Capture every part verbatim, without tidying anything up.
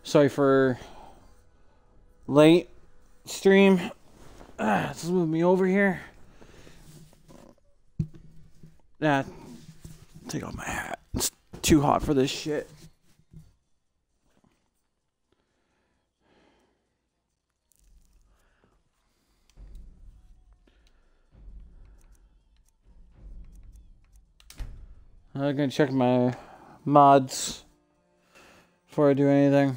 Sorry for late stream. Ah, let's move me over here. Nah, take off my hat. It's too hot for this shit. I'm gonna check my mods before I do anything.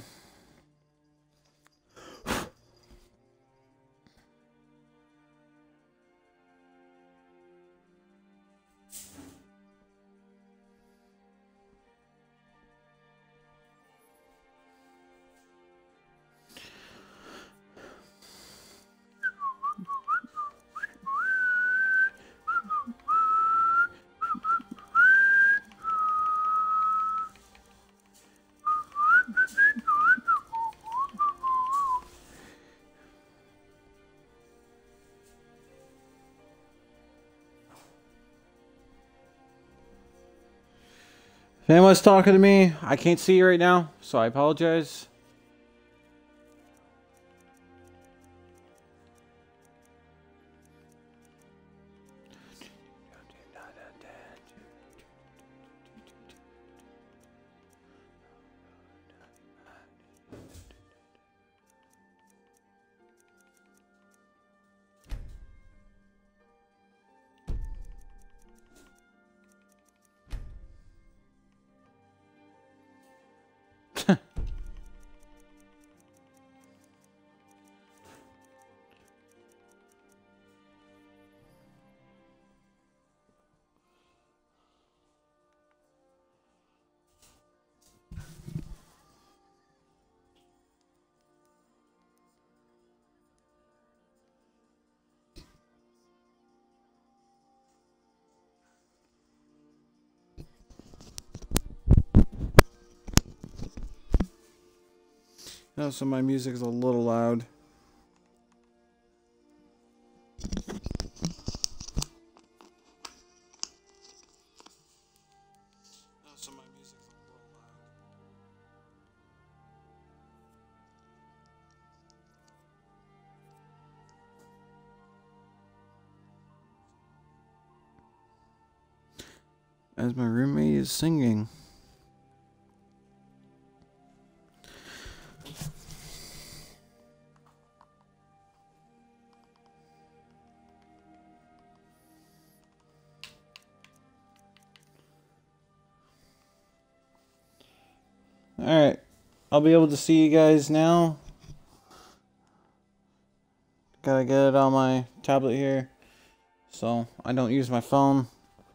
If anyone's talking to me, I can't see you right now, so I apologize. Oh, so my music is a little loud. Oh, so my music is a little loud. As my roommate is singing. Alright, I'll be able to see you guys now. Gotta get it on my tablet here, so I don't use my phone.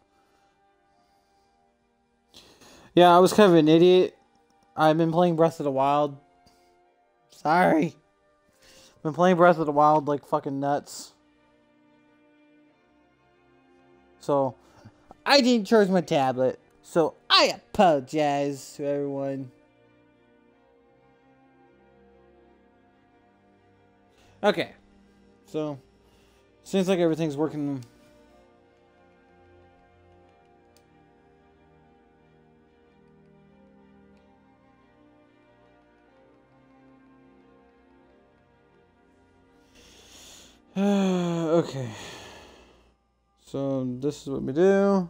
Yeah, I was kind of an idiot. I've been playing Breath of the Wild. Sorry. Been playing Breath of the Wild like fucking nuts. So, I didn't charge my tablet. So, I apologize to everyone. Okay, so seems like everything's working. Okay, so this is what we do.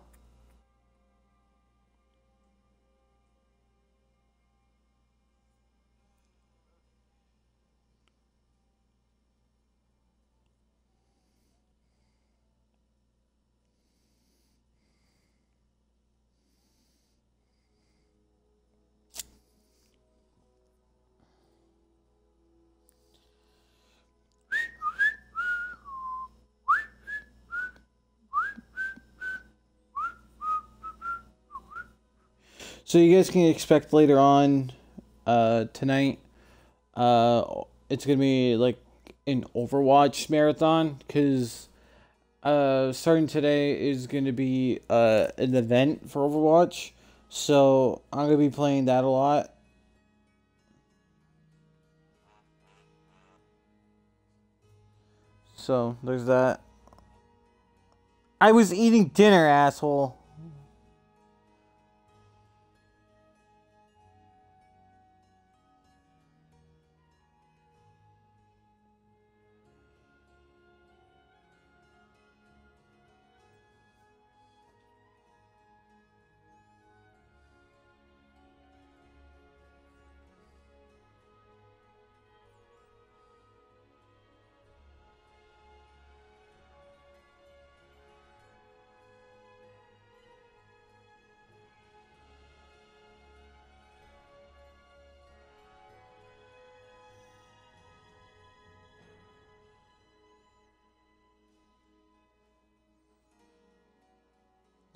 So you guys can expect later on uh, tonight, uh, it's going to be like an Overwatch marathon, because uh, starting today is going to be uh, an event for Overwatch, so I'm going to be playing that a lot. So there's that. I was eating dinner, asshole.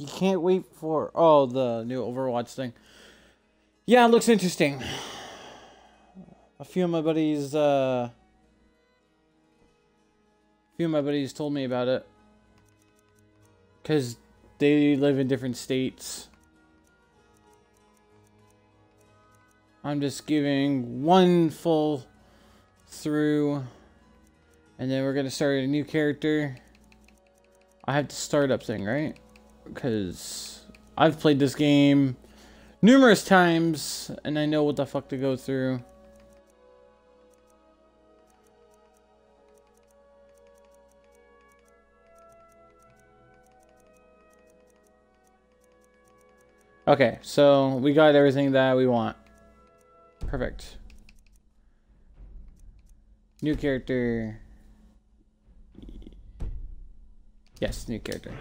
You can't wait for... Oh, the new Overwatch thing. Yeah, it looks interesting. A few of my buddies, uh... A few of my buddies told me about it. Because they live in different states. I'm just giving one full through. And then we're going to start a new character. I have the startup thing, right? Because I've played this game numerous times, and I know what the fuck to go through. Okay, so we got everything that we want. Perfect. New character. Yes, new character.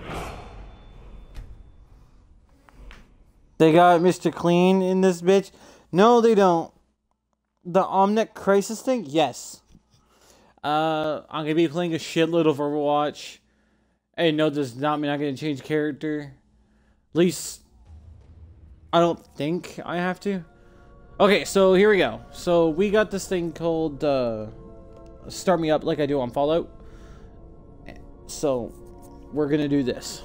They got Mister Clean in this bitch? No, they don't. The Omnic Crisis thing? Yes. Uh, I'm gonna be playing a shitload of Overwatch. Hey, no, does not mean I'm gonna change character. At least, I don't think I have to. Okay, so here we go. So we got this thing called uh, Start Me Up like I do on Fallout. So we're gonna do this.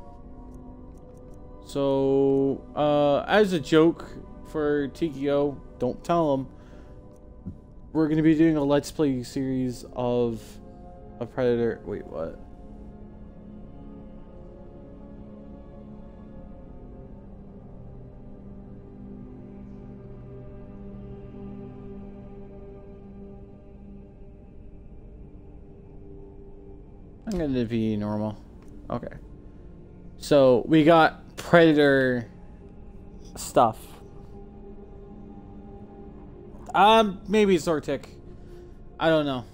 So, uh, as a joke for T K O, don't tell them, we're going to be doing a Let's Play series of a Predator. Wait, what? I'm going to be normal. Okay. So, we got Predator stuff. Um, maybe Zortic. I don't know.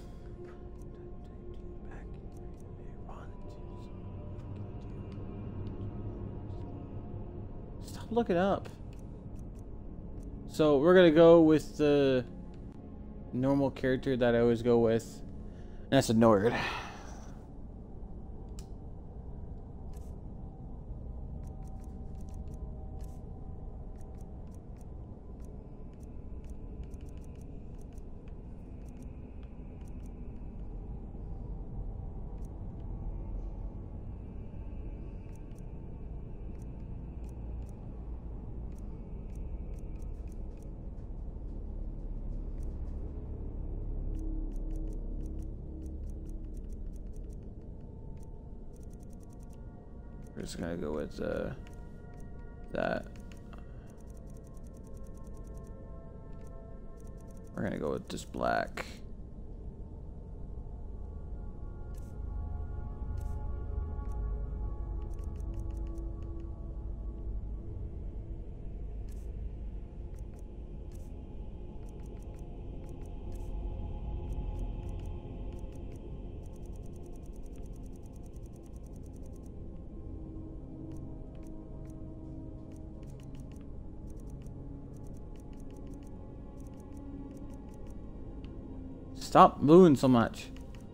Stop looking up. So we're gonna go with the normal character that I always go with. And that's a Nord. We're just gonna go with uh, that. We're gonna go with this black. Stop moving so much.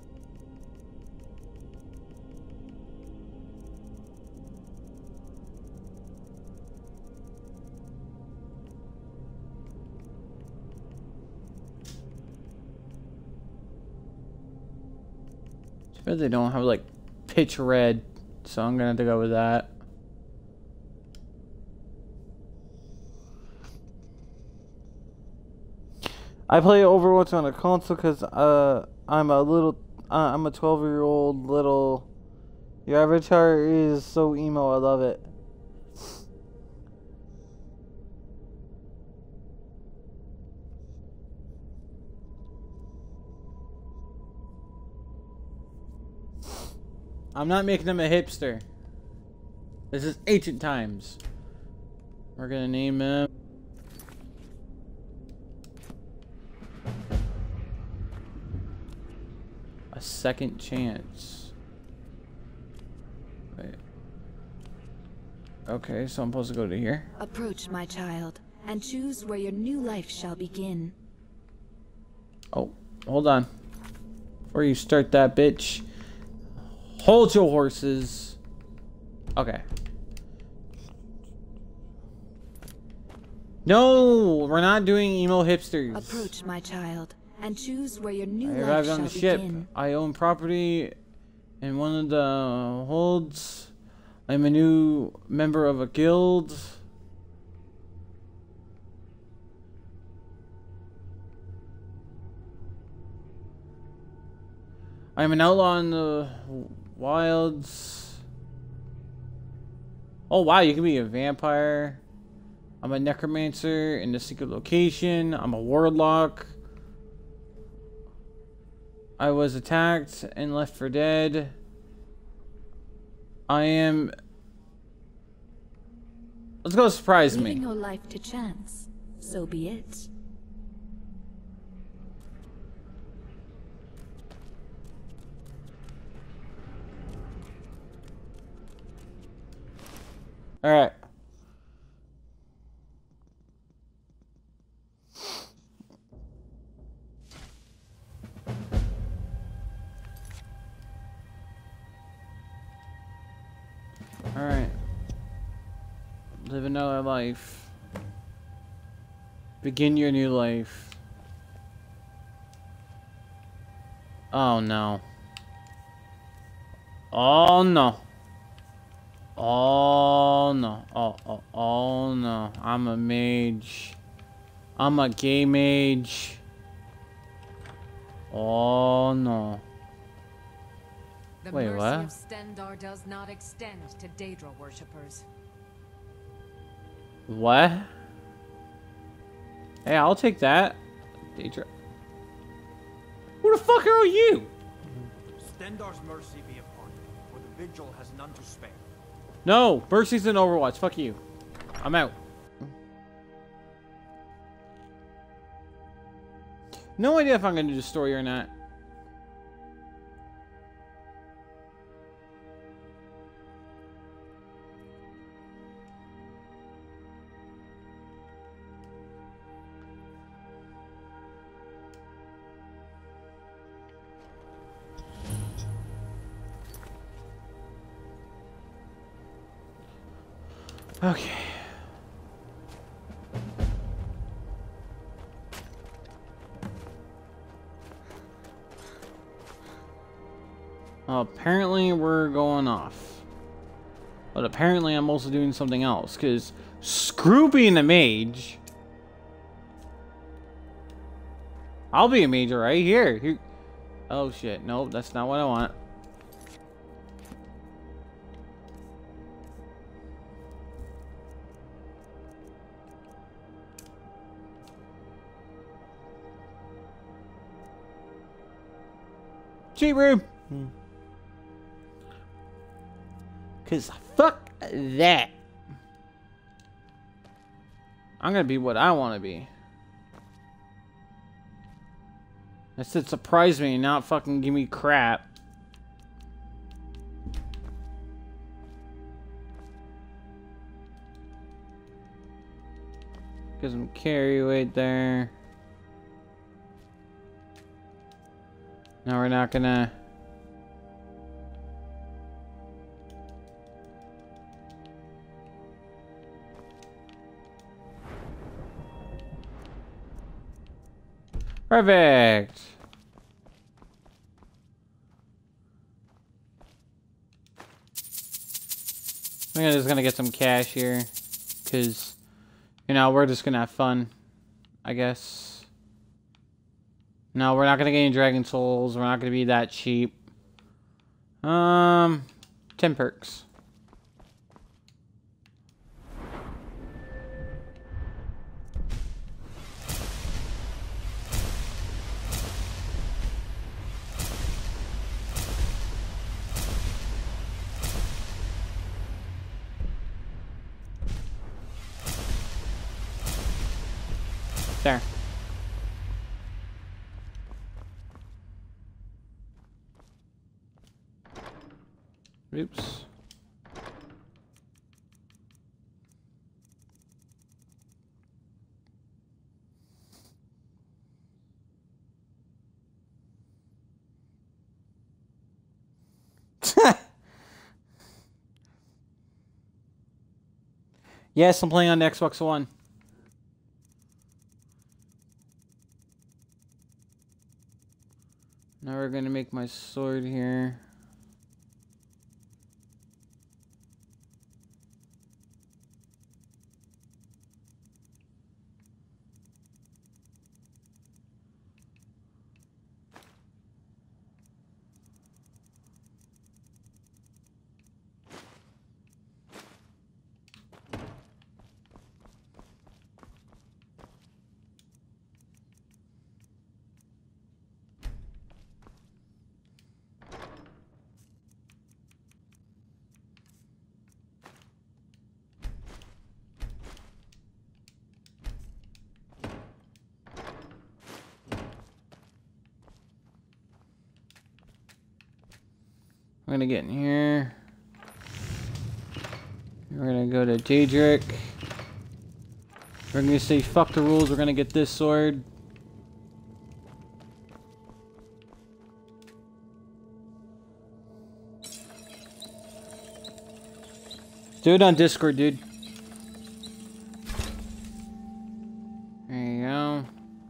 Too bad they don't have like pitch red, so I'm gonna have to go with that. I play Overwatch on a console because uh, I'm a little, uh, I'm a twelve year old little, your avatar is so emo, I love it. I'm not making him a hipster. This is ancient times. We're gonna name him a second chance. Wait. Okay, so I'm supposed to go to here. Approach, my child, and choose where your new life shall begin. Oh, hold on. Before you start that, bitch, hold your horses. Okay. No, we're not doing emo hipsters. Approach, my child, and choose where your new I life arrived shall on the ship. begin. I own property in one of the holds. I'm a new member of a guild. I'm an outlaw in the wilds. Oh wow, you can be a vampire. I'm a necromancer in the secret location. I'm a warlock. I was attacked and left for dead. I am... Let's go surprise me. Leaving your life to chance, so be it. Alright. Alright. Live another life. Begin your new life. Oh no. Oh no. Oh no. Oh, oh, oh no. I'm a mage. I'm a gay mage. Oh no. The Wait, mercy what? of Stendarr does not extend to Daedra worshippers. What? Hey, I'll take that. Daedra. Who the fuck are you? Stendarr's mercy be upon you, for the vigil has none to spare. No, Mercy's in Overwatch. Fuck you. I'm out. No idea if I'm gonna do the story or not. Okay. Well, apparently we're going off. But apparently I'm also doing something else, because screw being a mage. I'll be a mage right here. here. Oh shit, nope, that's not what I want. Cheat room. Cause fuck that. I'm gonna be what I want to be. I said surprise me, not fucking give me crap. Cause I'm carry weight there. No, we're not gonna. Perfect. I'm just gonna get some cash here, cause you know we're just gonna have fun, I guess. No, we're not gonna get any Dragon Souls. We're not gonna be that cheap. Um, ten perks. There. Oops. Yes, I'm playing on the Xbox One. Now we're gonna make my sword here. We're gonna get in here. We're gonna go to Daedric. We're gonna say fuck the rules. We're gonna get this sword. Do it on Discord, dude. There you go.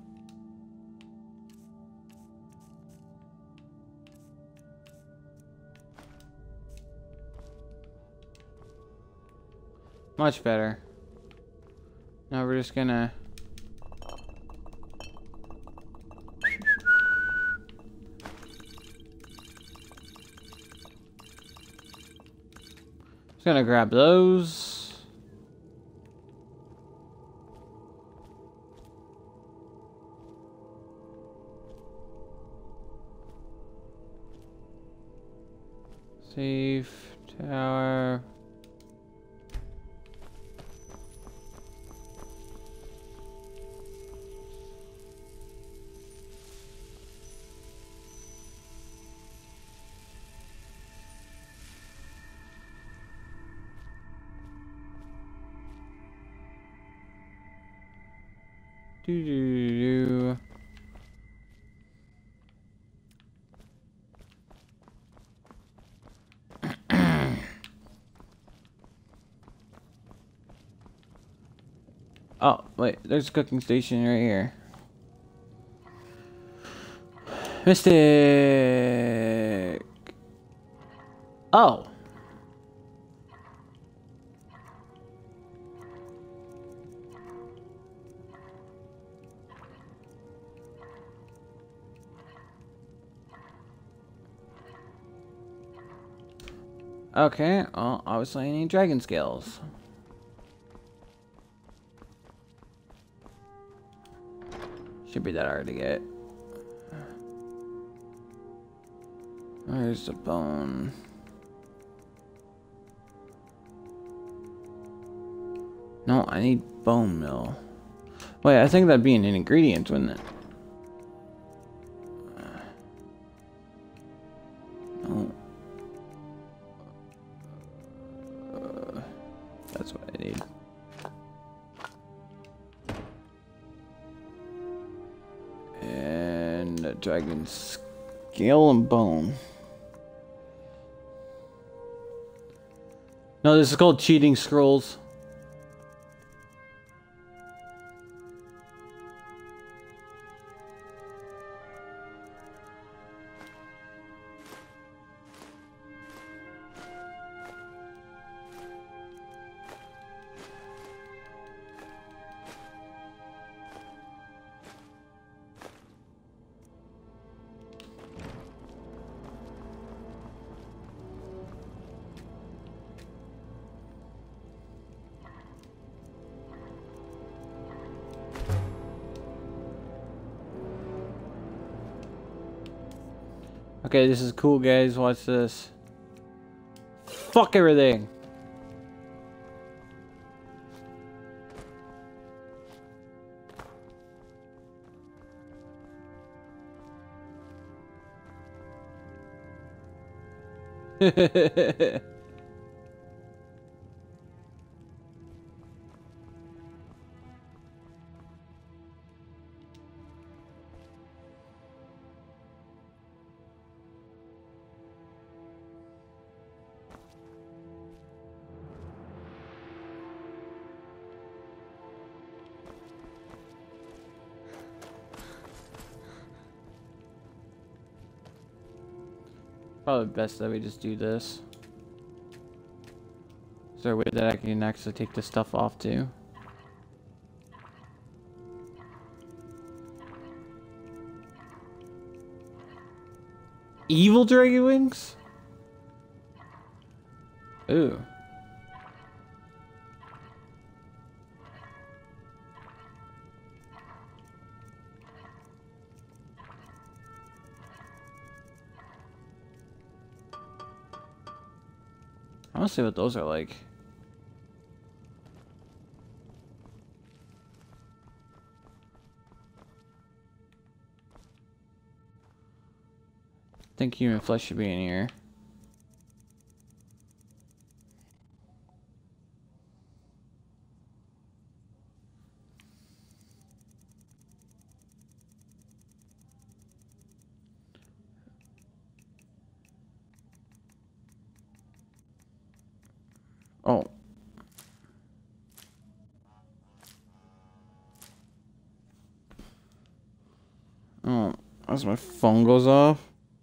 Much better. Now we're just gonna just gonna grab those. Safe tower. Do do do. Oh, wait, there's a cooking station right here. Mystic. Oh. Okay, well, obviously I need dragon scales. Should be that hard to get. Where's the bone? No, I need bone meal. Wait, I think that'd be an ingredient, wouldn't it? No. Uh, that's what I need. And a dragon scale and bone. No, this is called cheating scrolls. Okay, this is cool, guys. Watch this. Fuck everything. Probably best that we just do this. Is there a way that I can actually take this stuff off too? Evil dragon wings? Ooh. I want to see what those are like. I think human flesh should be in here. Oh. Oh, as my phone goes off.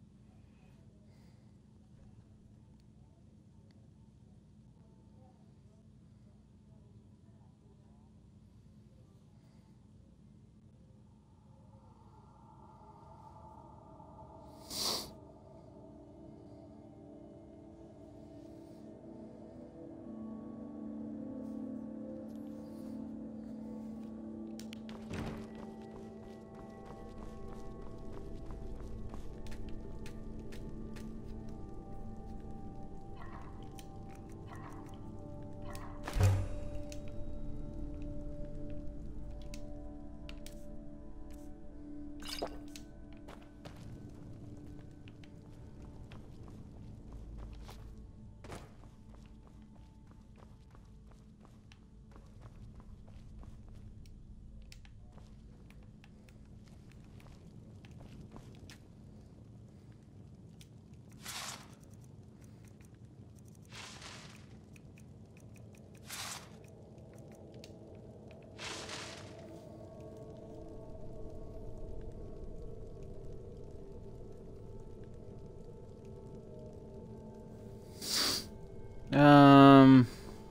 Um.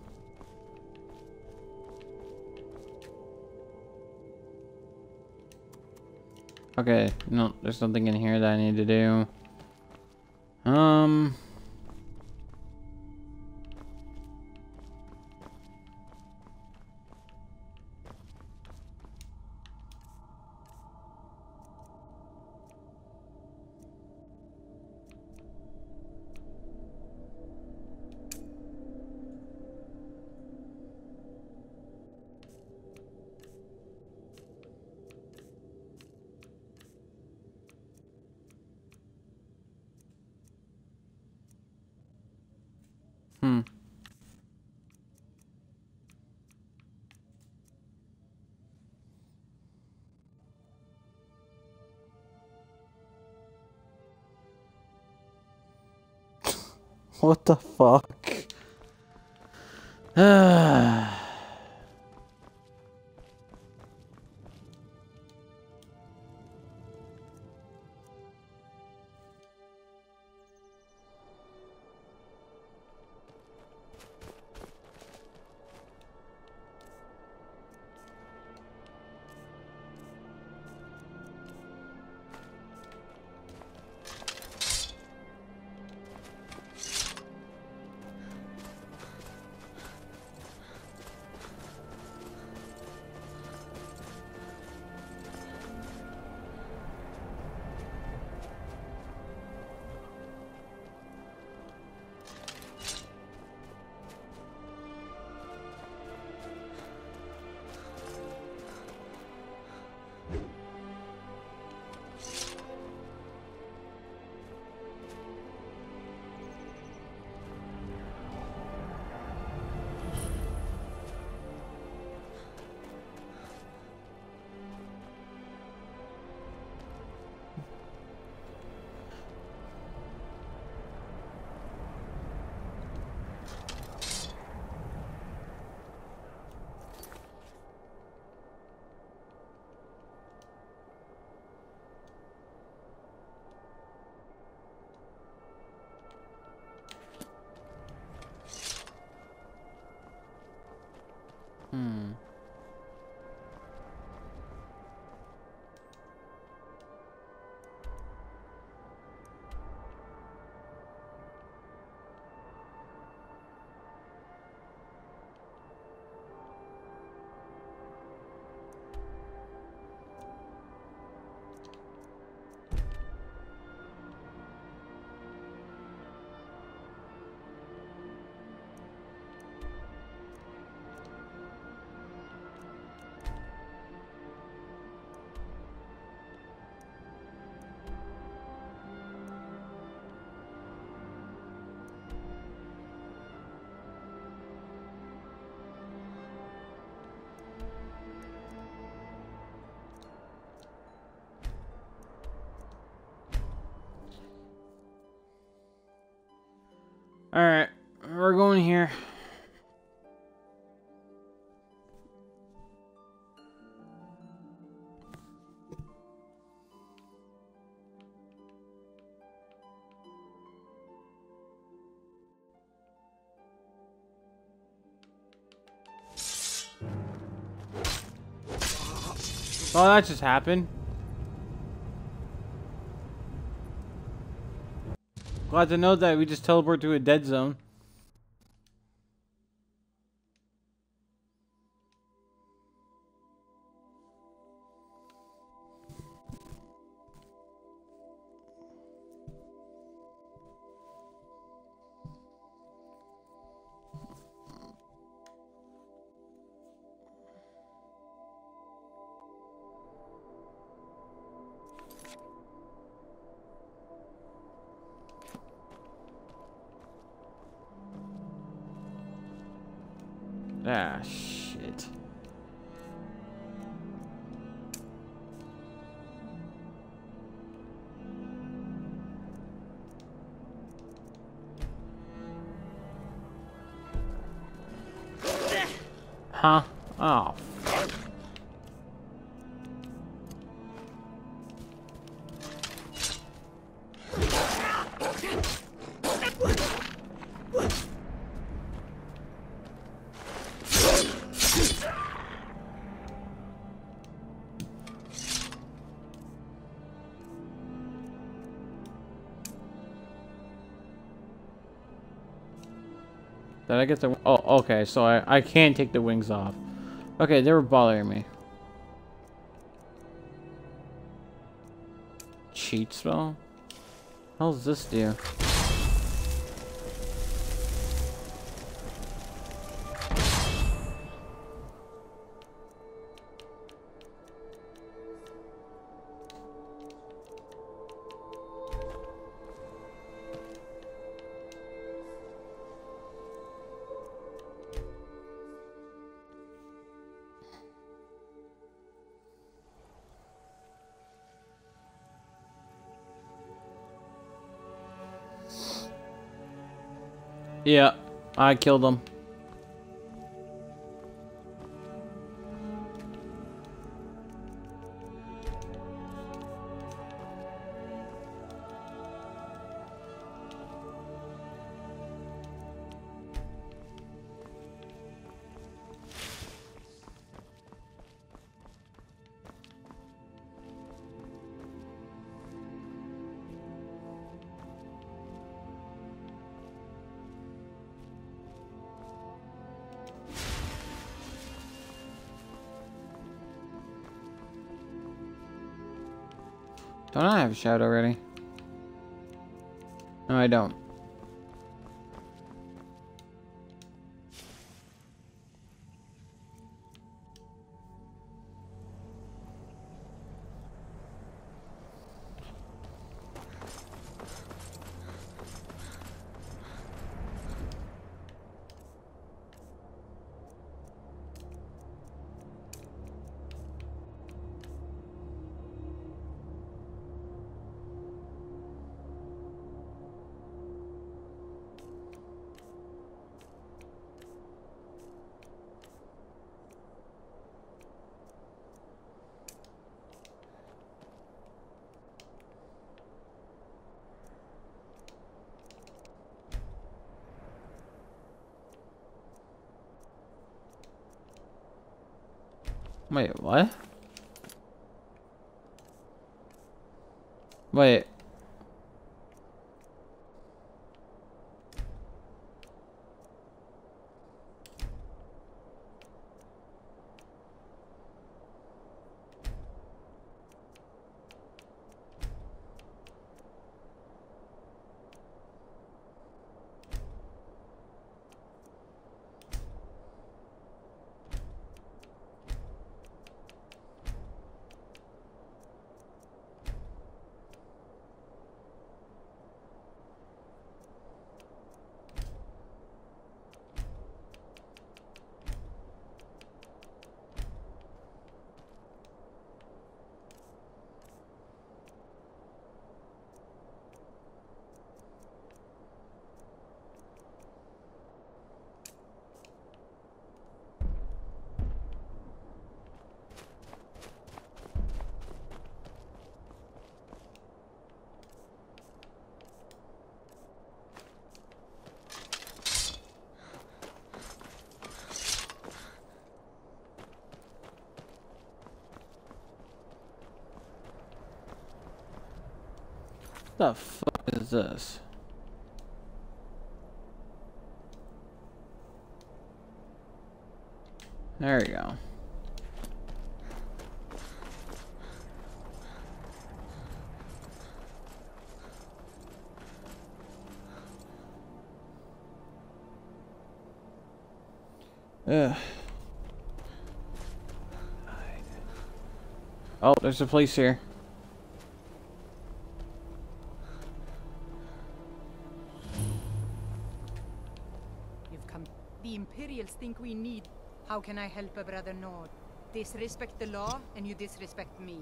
Okay, no, there's something in here that I need to do. Um. Hmm. What the fuck? Ah. Alright, we're going here. Oh, that just happened. Glad to know that we just teleport to a dead zone. Ah, shit. Huh? Oh. Did I get the... Oh, okay, so I, I can't take the wings off. Okay, they were bothering me. Cheat spell? What does this do? Yeah, I killed him. Don't I have a shout already? No, I don't. Wait, what? Wait. The fuck is this? There you go. Ugh. Oh, there's a place here. You've come. The Imperials think we need. How can I help a brother Nord? Disrespect the law, and you disrespect me.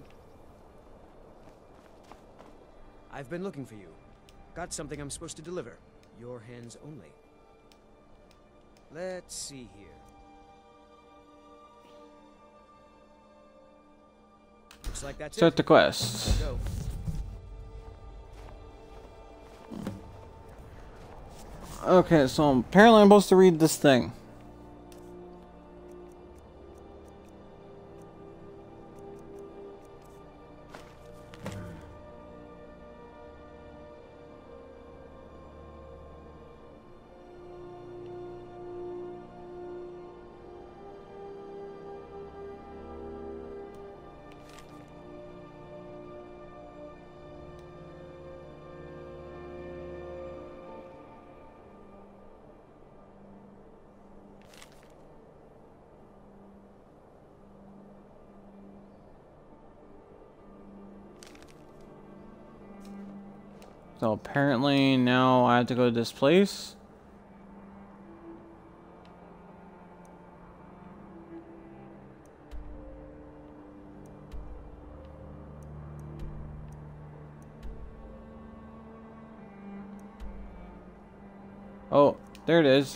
I've been looking for you. Got something I'm supposed to deliver. Your hands only. Let's see here. Looks like that's Start it. the quest. Go. Okay, so apparently I'm supposed to read this thing. So apparently now I have to go to this place. Oh, there it is.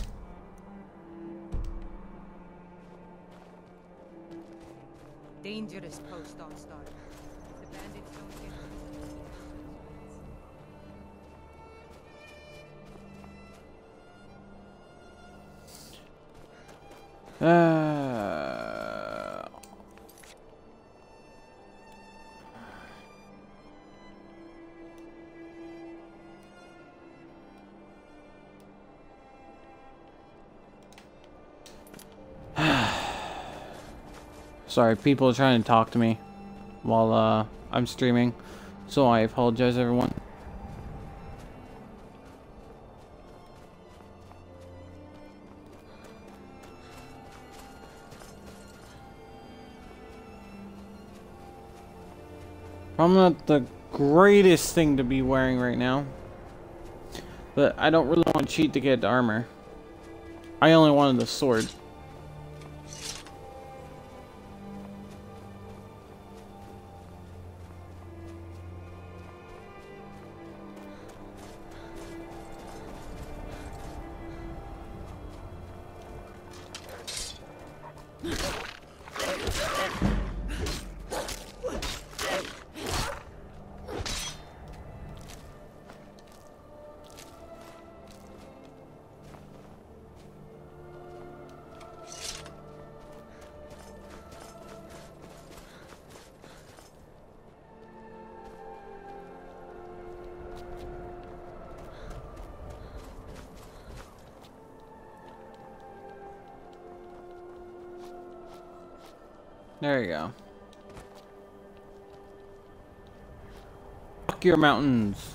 Dangerous post on Star. The bandits don't get. Uh, Sorry, people are trying to talk to me while uh, I'm streaming, so I apologize, everyone. I'm not the greatest thing to be wearing right now, but I don't really want to cheat to get the armor. I only wanted the sword. There you go. Fuck your mountains.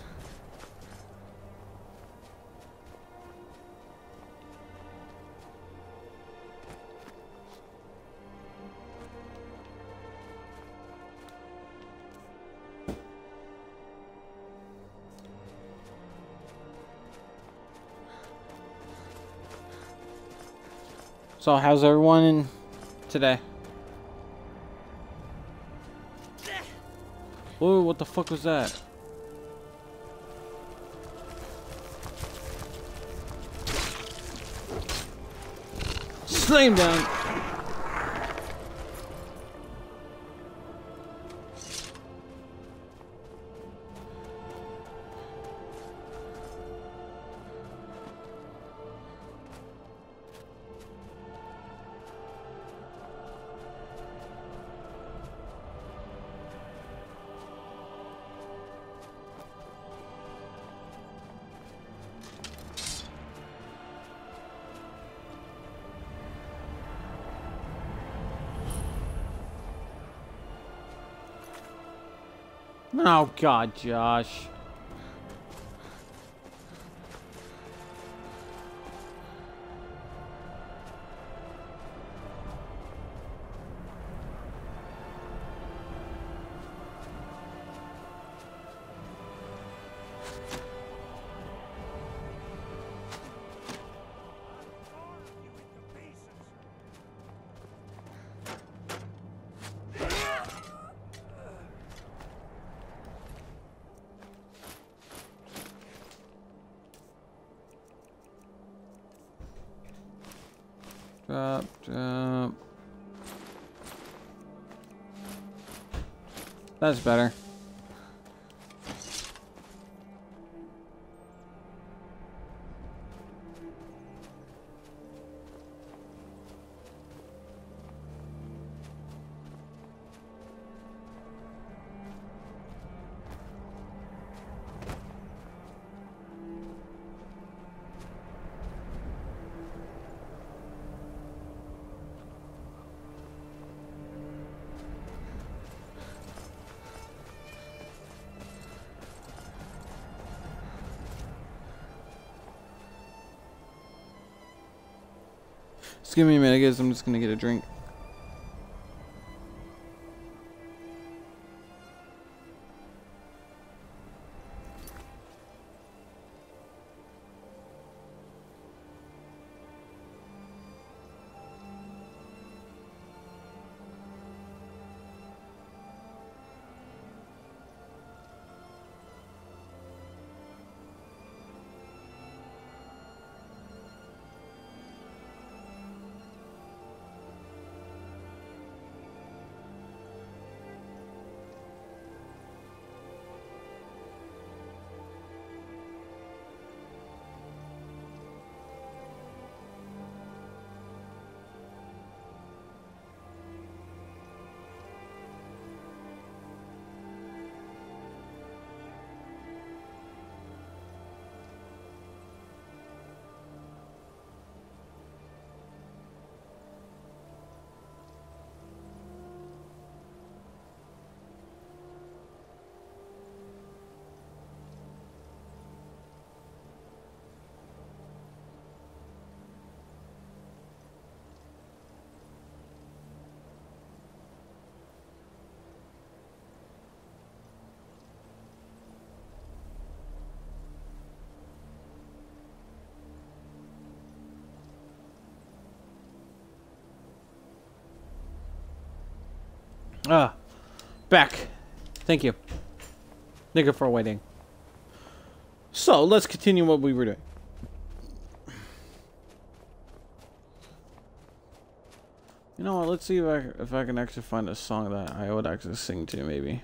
So how's everyone in today? Whoa, what the fuck was that? Slam down! Oh God, Josh. Drop, drop. That's better. Just give me a minute, guys. I'm just gonna get a drink. Ah, back. Thank you. Thank you for waiting. So, let's continue what we were doing. You know what, let's see if I, if I can actually find a song that I would actually sing to, maybe.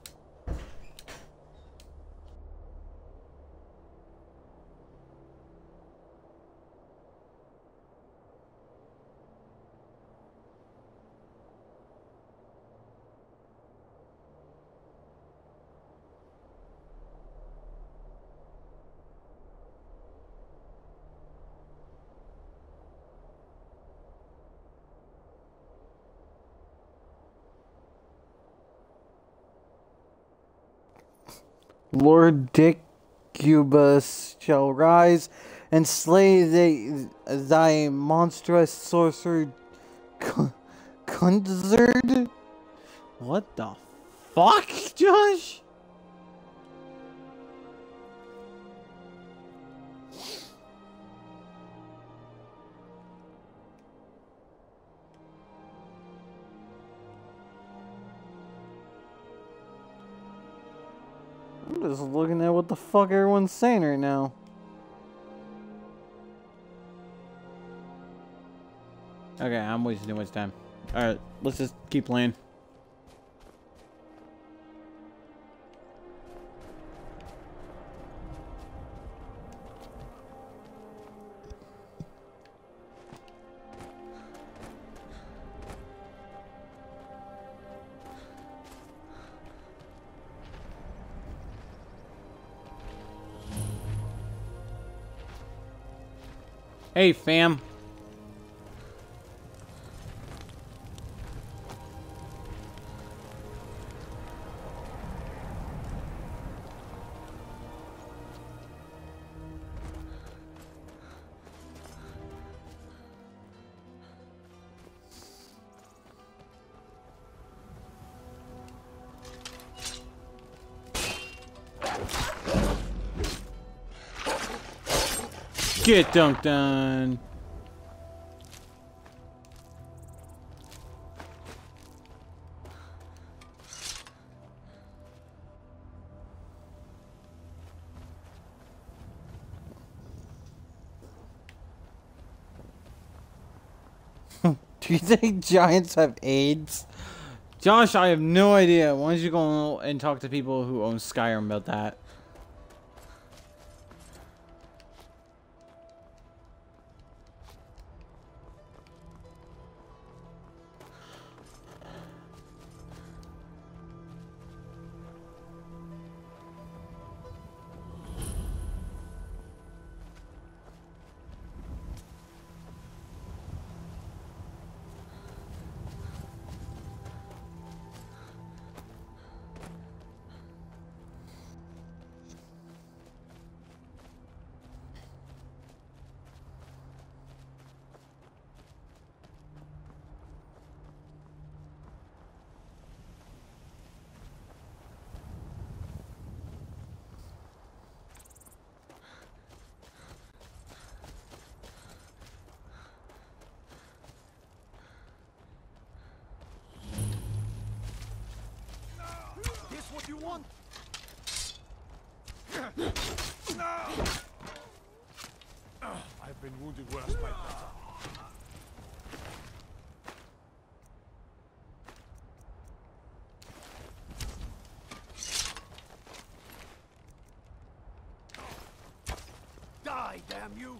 Lord Dicubus shall rise and slay they, thy monstrous sorcerer Kunzerd. What the fuck, Josh? I'm just looking at what the fuck everyone's saying right now. Okay, I'm wasting too much time. Alright, let's just keep playing. Hey, fam. Get dunked on. Do you think giants have AIDS? Josh, I have no idea. Why don't you go and talk to people who own Skyrim about that? What you want? I've been wounded worse by better. Die, damn you!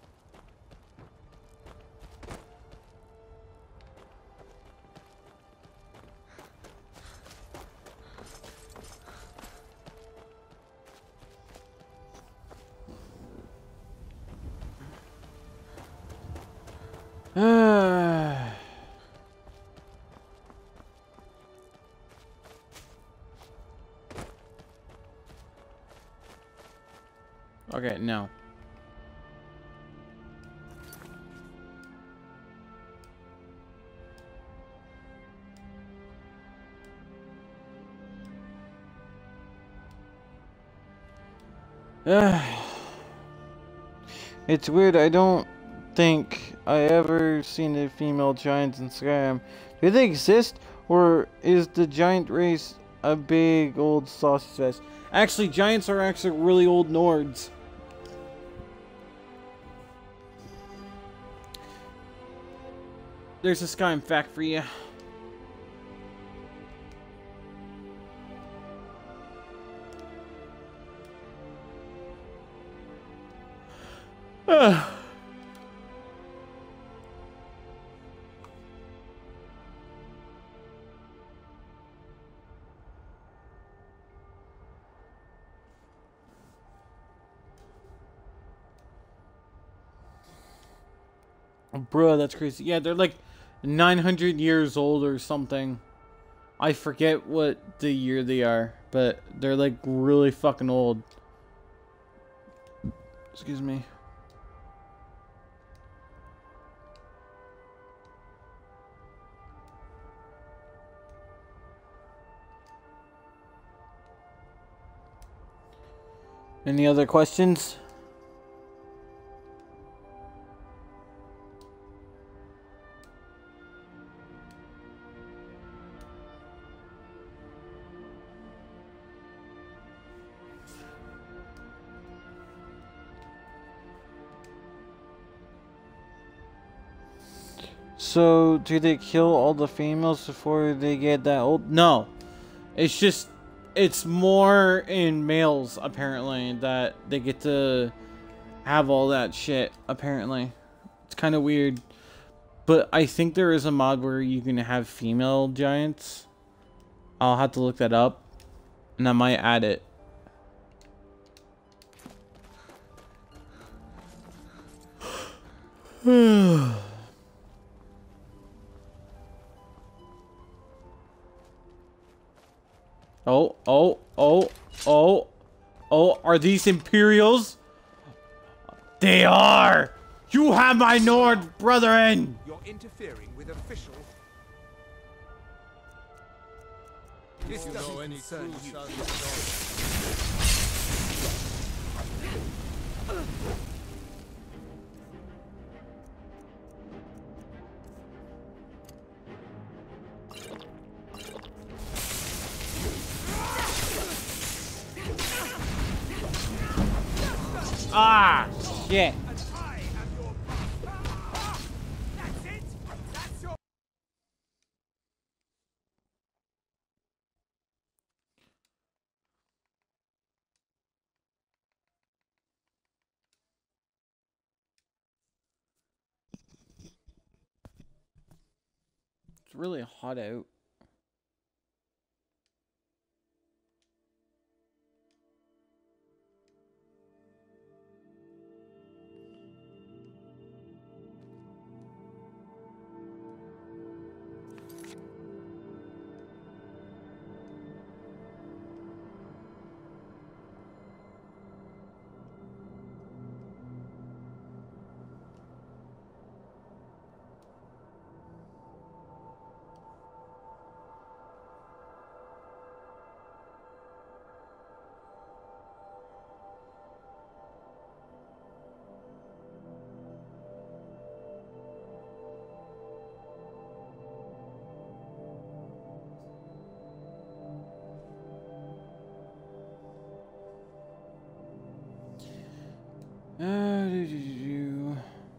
Okay, no. It's weird, I don't think I ever seen a female giant in Skyrim. Do they exist, or is the giant race a big old sausage fest? Actually, giants are actually really old Nords. There's a Skyrim fact for you. Bro, that's crazy. Yeah, they're like nine hundred years old or something. I forget what the year they are, but they're like really fucking old. Excuse me. Any other questions? So, do they kill all the females before they get that old? No. It's just, it's more in males, apparently, that they get to have all that shit, apparently. It's kind of weird. But I think there is a mod where you can have female giants. I'll have to look that up. And I might add it. Oh, oh, oh, oh, oh, are these Imperials? They are! You have my Nord brethren! You're interfering with official. This doesn't concern you. Ah, shit. It's really hot out. Uh, do, do, do, do.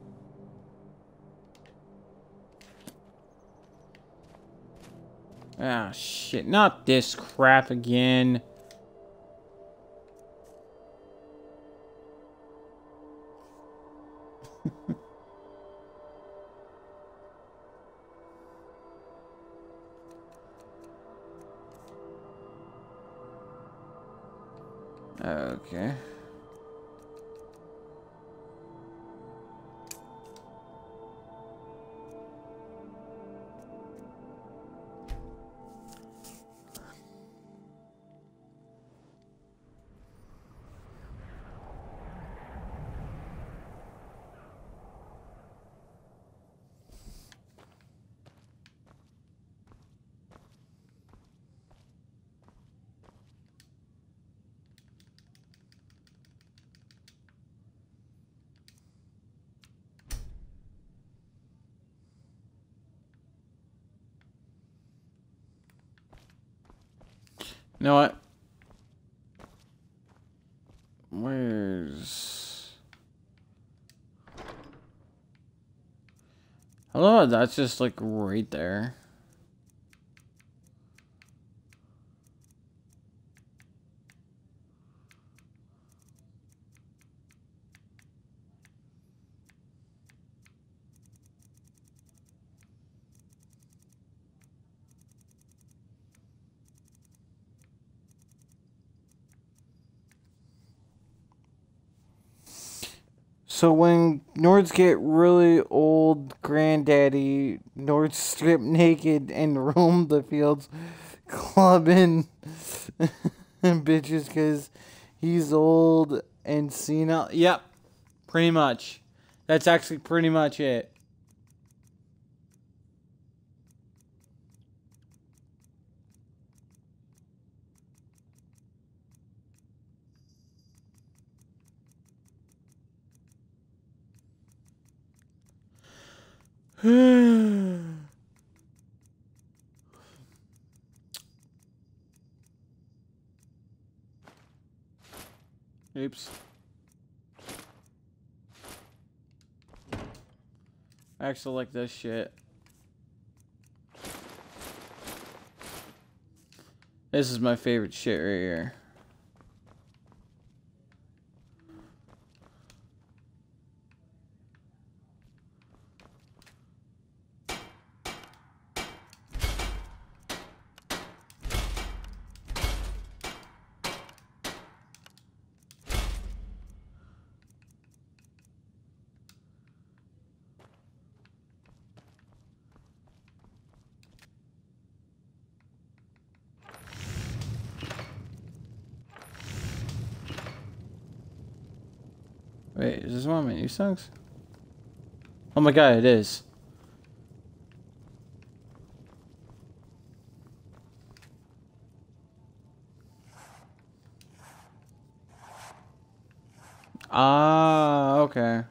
Ah, shit. Not this crap again. Okay. You know what? Where's... Hello, that's just like right there. So when Nords get really old, granddaddy Nords strip naked and roam the fields, clubbing bitches because he's old and senile. Yep, pretty much. That's actually pretty much it. Oops. I actually like this shit. This is my favorite shit right here. Wait, is this one of my new songs? Oh my god, it is. Ah, okay.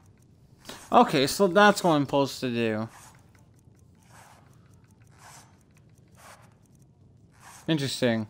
Okay, so that's what I'm supposed to do. Interesting.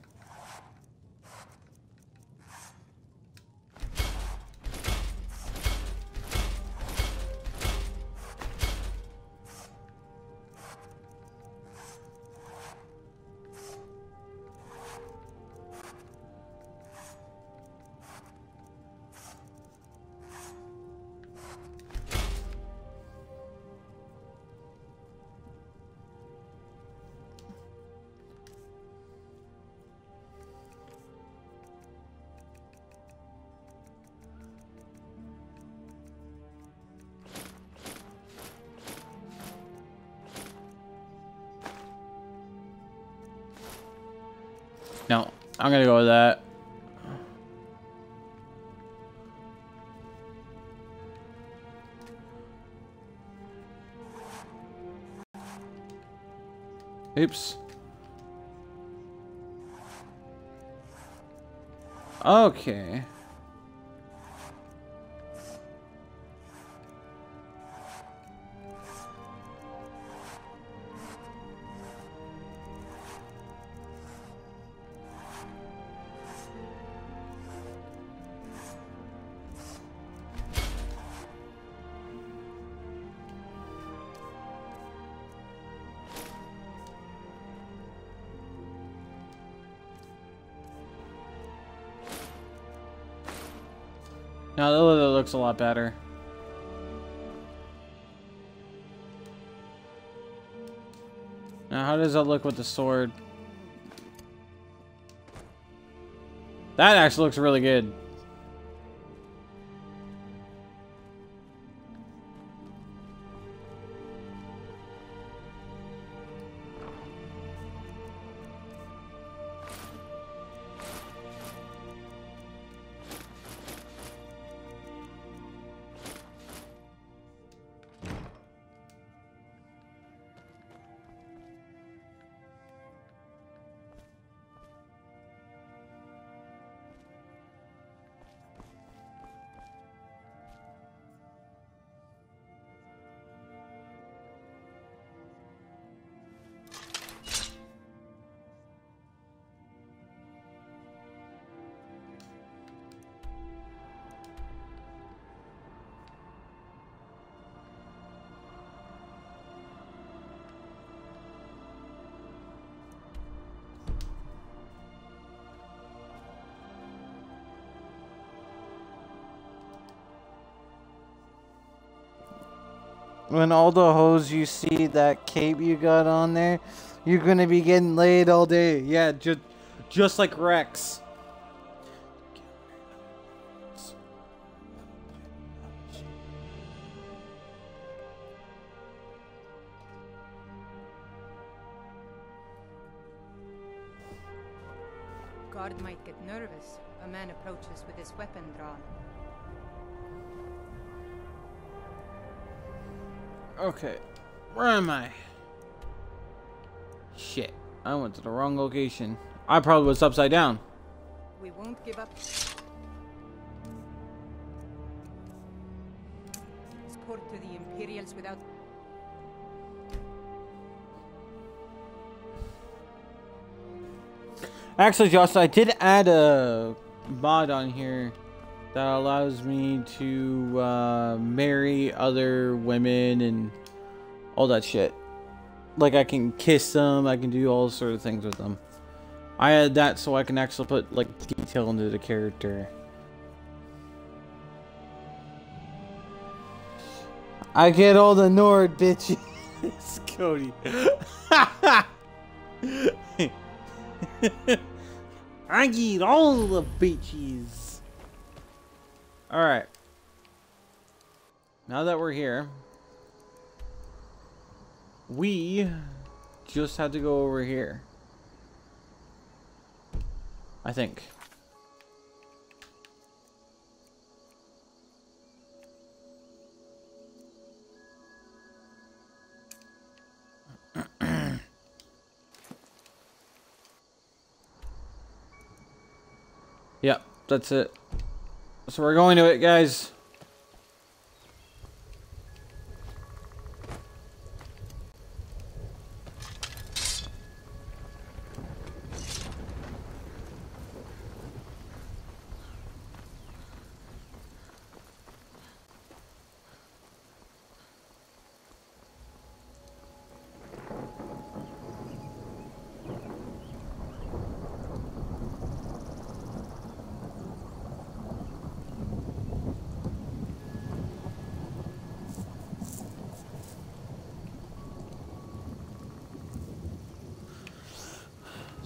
No, I'm gonna go with that. Oops. Okay. Now that looks a lot better. Now how does that look with the sword? That actually looks really good. When all the hoes you see that cape you got on there, you're gonna be getting laid all day. Yeah, just just like Rex. Guard might get nervous. A man approaches with his weapon drawn. Okay, where am I? Shit, I went to the wrong location. I probably was upside down. We won't give up. Escort to the Imperials without... Actually, Josh, I did add a mod on here that allows me to uh, marry other women and all that shit. Like, I can kiss them, I can do all sort of things with them. I added that so I can actually put, like, detail into the character. I get all the Nord, bitches. Cody. I get all the bitches. Alright. Now that we're here, we just had to go over here. I think. Yep, that's it. So we're going to it, guys.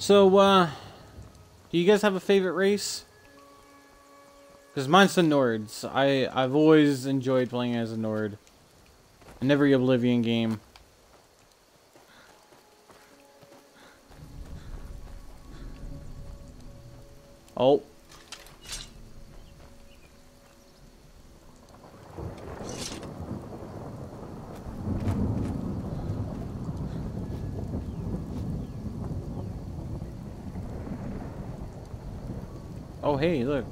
So, uh, do you guys have a favorite race? Because mine's the Nords. I, I've always enjoyed playing as a Nord. In every Oblivion game. Oh. Oh, hey, look.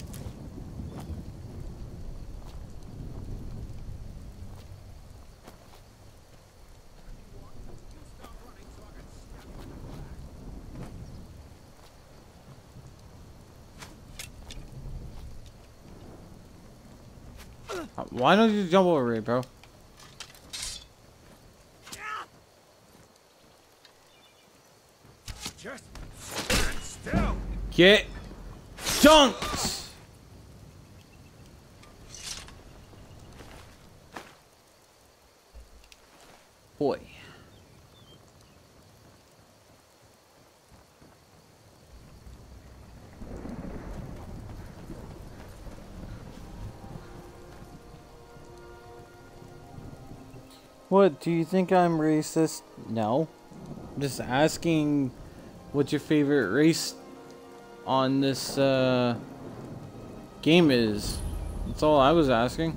Why don't you jump over it, bro? Just stand still. Get dunked! Boy. What, do you think I'm racist? No. I'm just asking what your favorite race on this uh, game is. That's all I was asking.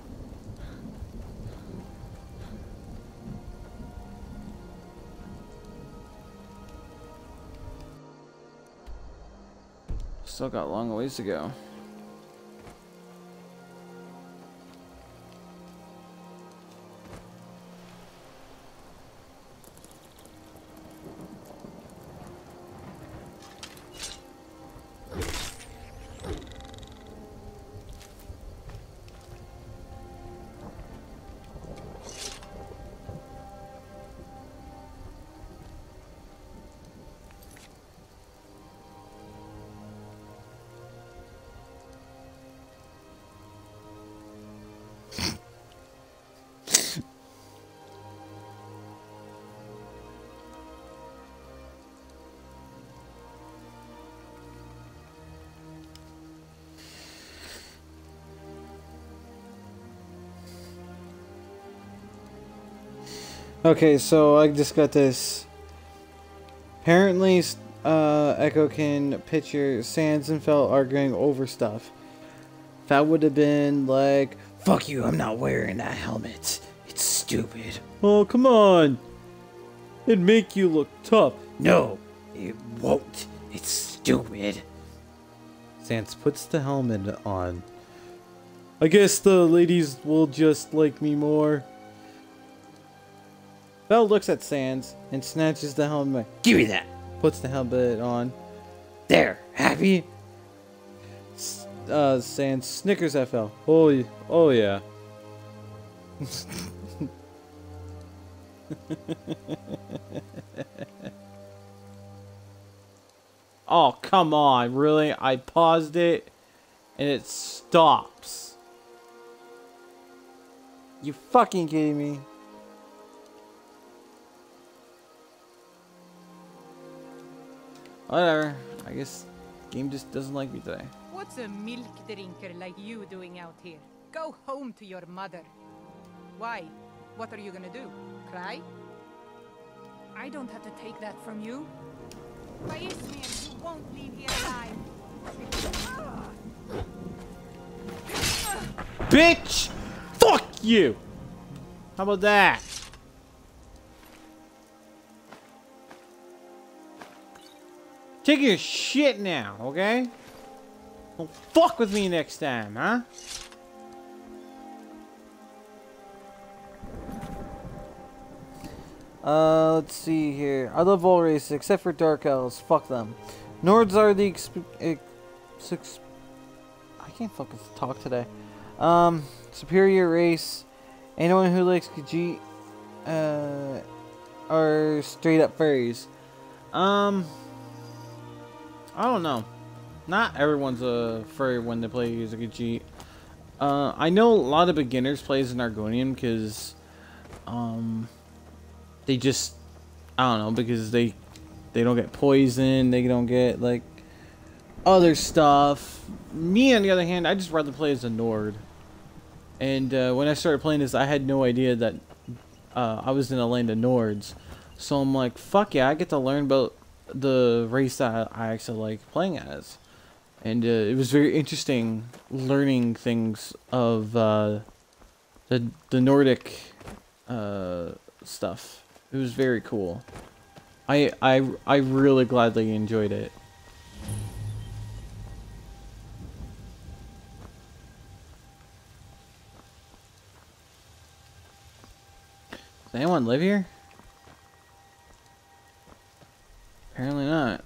Still got a long ways to go. Okay, so I just got this. Apparently, uh, Echo can picture Sans and Felt arguing over stuff. That would have been like, fuck you, I'm not wearing that helmet. It's stupid. Oh, come on. It'd make you look tough. No, it won't. It's stupid. Sans puts the helmet on. I guess the ladies will just like me more. Belle looks at Sans and snatches the helmet. Give me that! Puts the helmet on. There! Happy? S uh, Sans snickers at Belle. Oh, oh yeah. Oh, come on. Really? I paused it and it stops. You fucking kidding me? Whatever. I guess the game just doesn't like me today. What's a milk drinker like you doing out here? Go home to your mother. Why? What are you gonna do? Cry? I don't have to take that from you. Face me and you won't leave here alive. Bitch! Fuck you! How about that? Take your shit now, okay? Don't fuck with me next time, huh? Uh, let's see here. I love all races except for Dark Elves. Fuck them. Nords are the exp ex ex I can't fucking talk today. Um, superior race. Anyone who likes Khajiit uh, are straight up furries. Um, I don't know. Not everyone's a furry when they play as a Khajiit. Uh, I know a lot of beginners play as an Argonian because, um, they just, I don't know, because they, they don't get poisoned. They don't get like other stuff. Me, on the other hand, I just rather play as a Nord. And uh, when I started playing this, I had no idea that uh, I was in a land of Nords. So I'm like, fuck yeah, I get to learn about the race that I actually like playing as. And uh, it was very interesting learning things of uh, the the Nordic uh, stuff. It was very cool. I I I really gladly enjoyed it. Does anyone live here? Apparently not.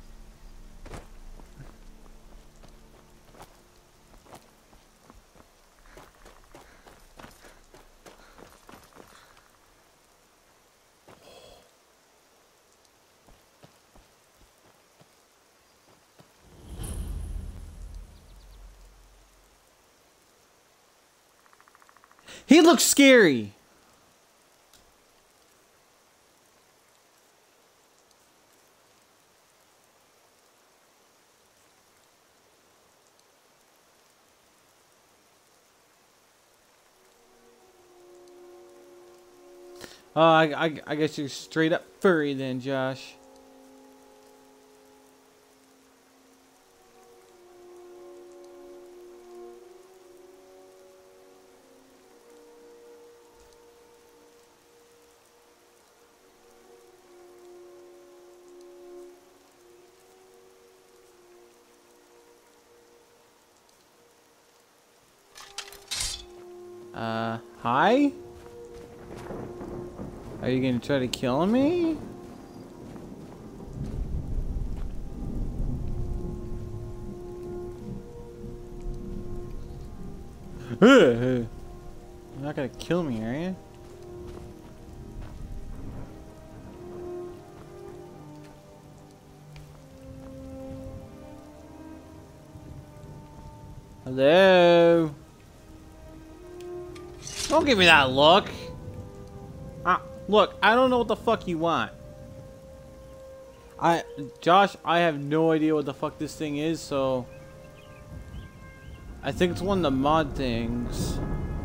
He looks scary. Oh, I, I, I guess you're straight up furry then, Josh. Uh, hi? Are you gonna try to kill me? You're not gonna kill me, are you? Hello? Don't give me that look. Ah, look, I don't know what the fuck you want. I, Josh, I have no idea what the fuck this thing is, so I think it's one of the mod things.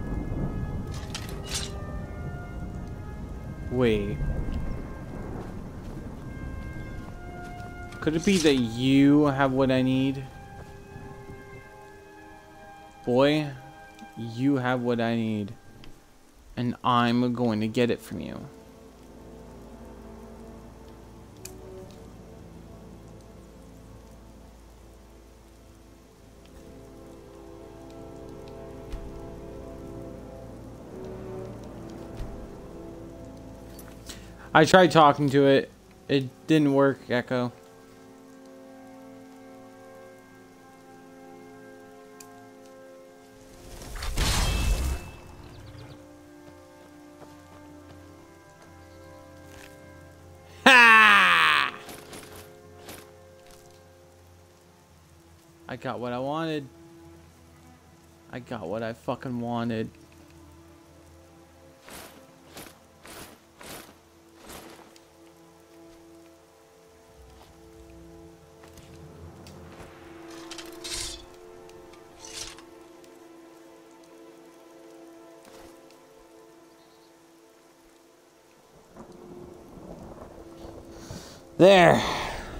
Wait. Could it be that you have what I need? Boy, you have what I need. And I'm going to get it from you. I tried talking to it. It didn't work, Echo. I got what I wanted. I got what I fucking wanted. There.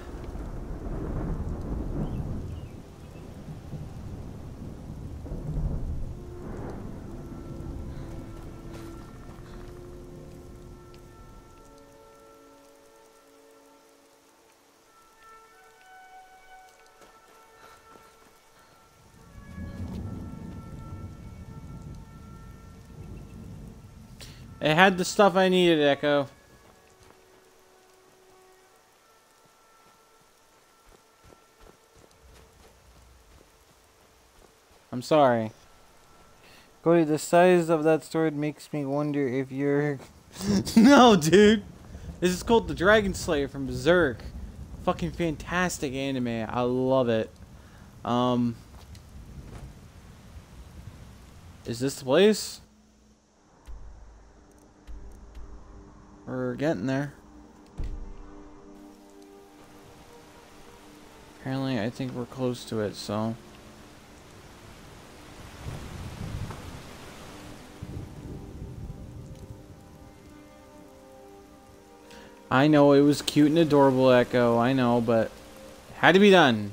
It had the stuff I needed, Echo. I'm sorry. Cody, the size of that sword makes me wonder if you're... No, dude! This is called the Dragon Slayer from Berserk. Fucking fantastic anime. I love it. Um... Is this the place? We're getting there. apparently I think we're close to it, so... I know it was cute and adorable, Echo, I know, but it had to be done.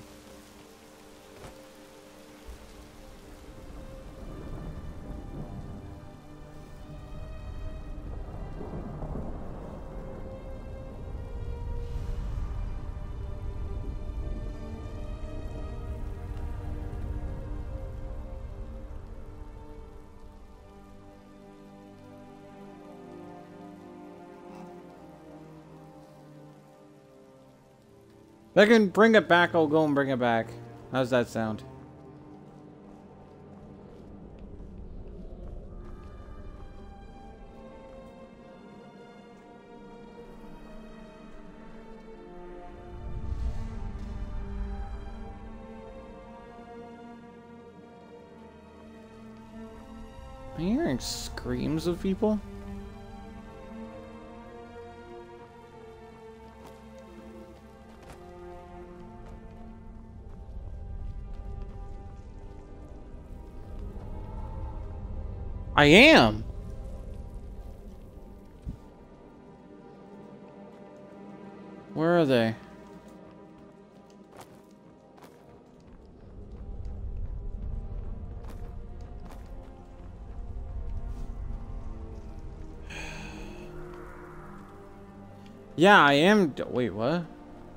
If I can bring it back, I'll go and bring it back. How's that sound? Am I hearing screams of people? I am. Where are they? Yeah, I am. Wait, what?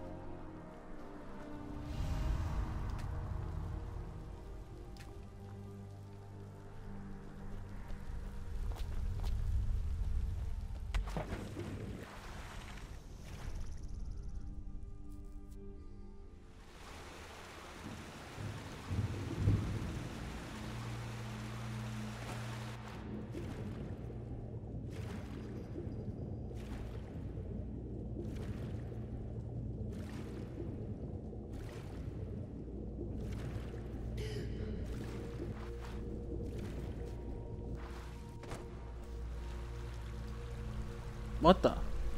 What the?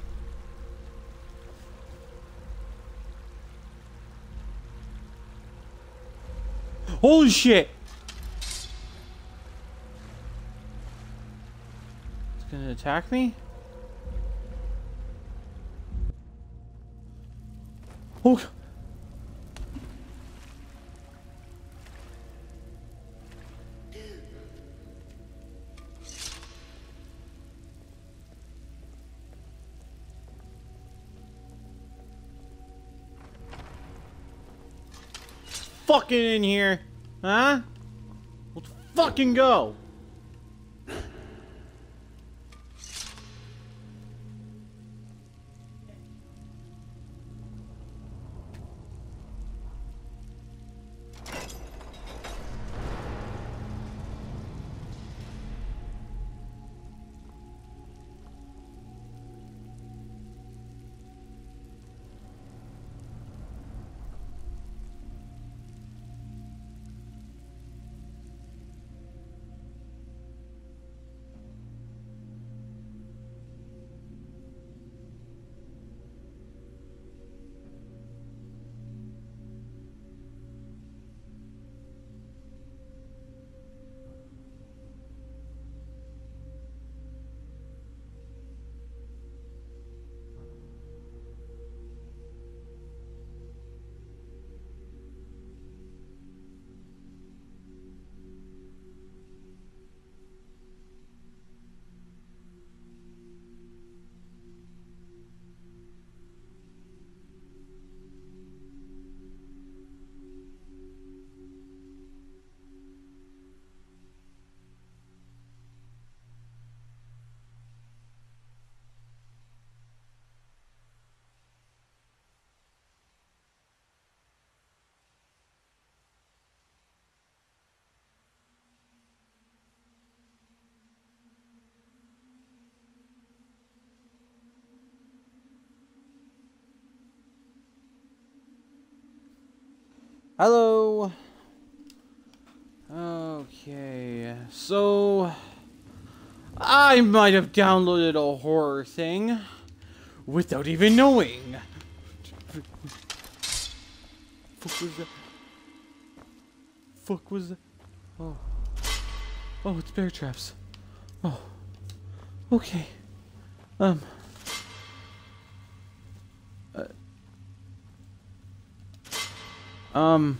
Holy shit! It's gonna attack me? Oh! Fucking in here, huh? Let's fucking go. Hello. Okay, so I might have downloaded a horror thing without even knowing. Fuck was that? Fuck was that? Oh. Oh, it's bear traps. Oh. Okay. Um. Uh, um.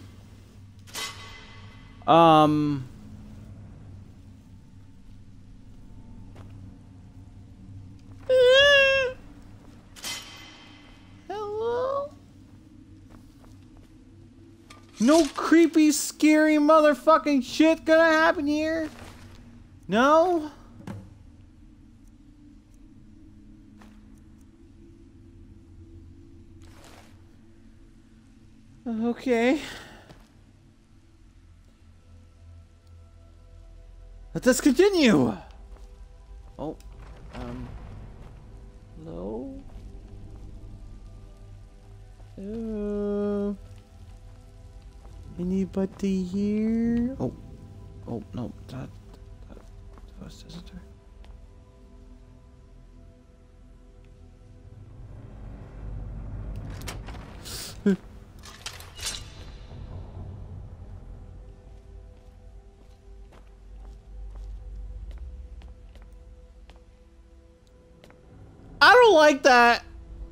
Um. Hello? No creepy, scary motherfucking shit gonna happen here? No? Okay. Let us continue. Oh, um, hello? Uh, anybody here? Oh, oh, no, that, that, that was visitor. I don't like that.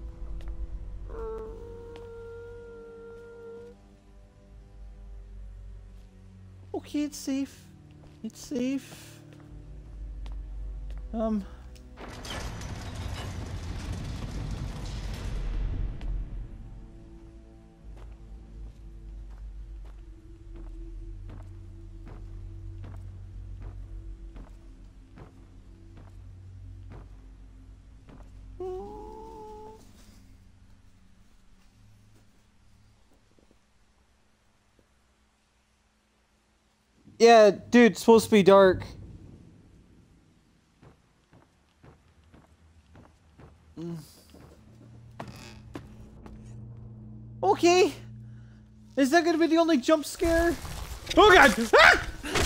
Okay, it's safe. It's safe. Um. Yeah, dude, it's supposed to be dark. Mm. Okay. Is that gonna be the only jump scare? Oh god! Ah!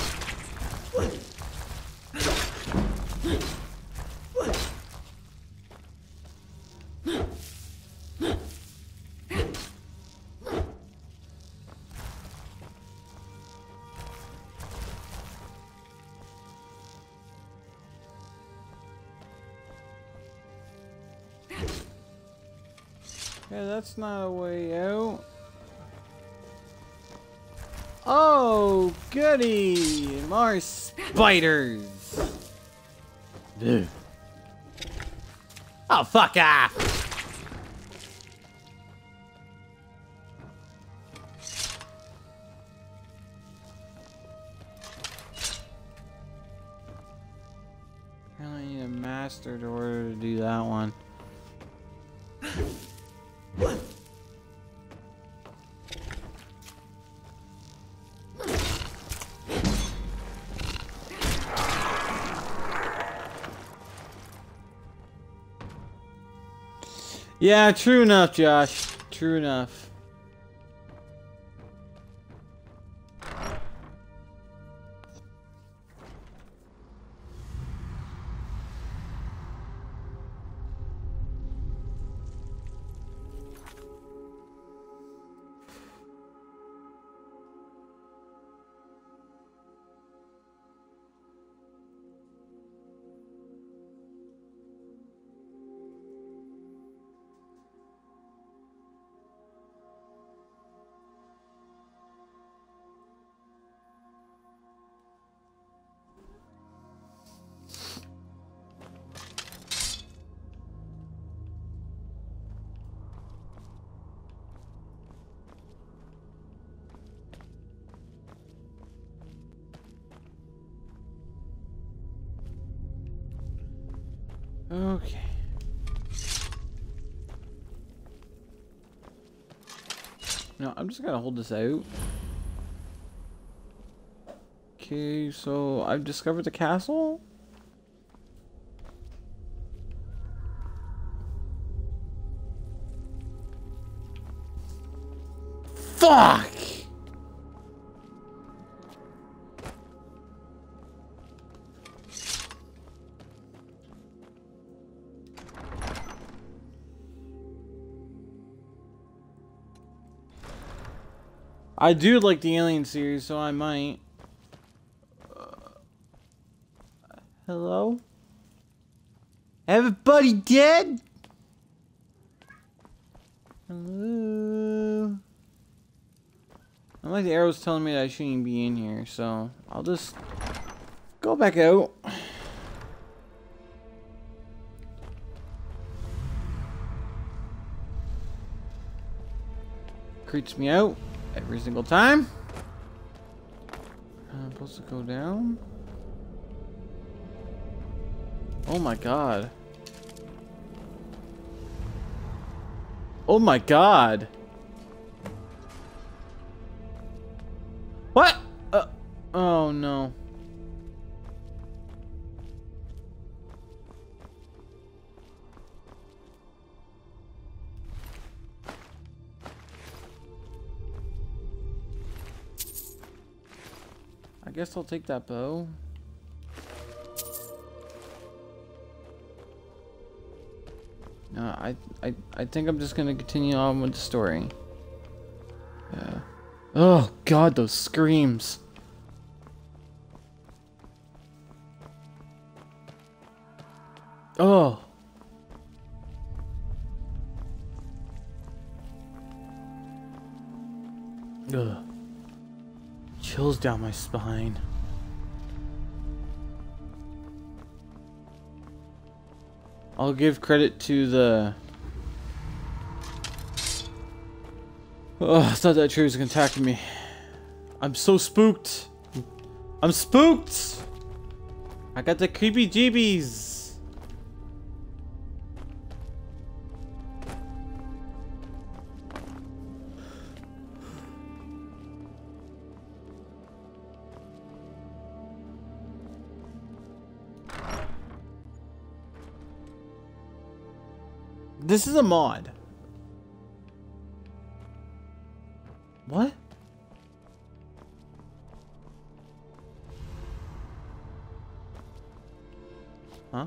Yeah, that's not a way out. Oh, goody! More spiders! Ugh. Oh, fuck off! Apparently I need a master in order to do that one. Yeah, true enough, Josh. True enough. Okay. No, I'm just gonna hold this out. Okay, so I've discovered the castle. Fuck! I do like the Alien series, so I might. Uh, hello? Everybody dead? Hello? I like the arrows telling me that I shouldn't be in here, so I'll just go back out. Creeps me out every single time. I'm supposed to go down. Oh my god. Oh my god. What? Uh, oh no. I guess I'll take that bow. No, I, I, I think I'm just gonna continue on with the story. Yeah. Oh god, those screams. Oh. Ugh. Chills down my spine. I'll give credit to the... Oh, I thought that tree was gonna attack me. I'm so spooked. I'm spooked! I got the creepy jeebies. This is a mod. What? Huh?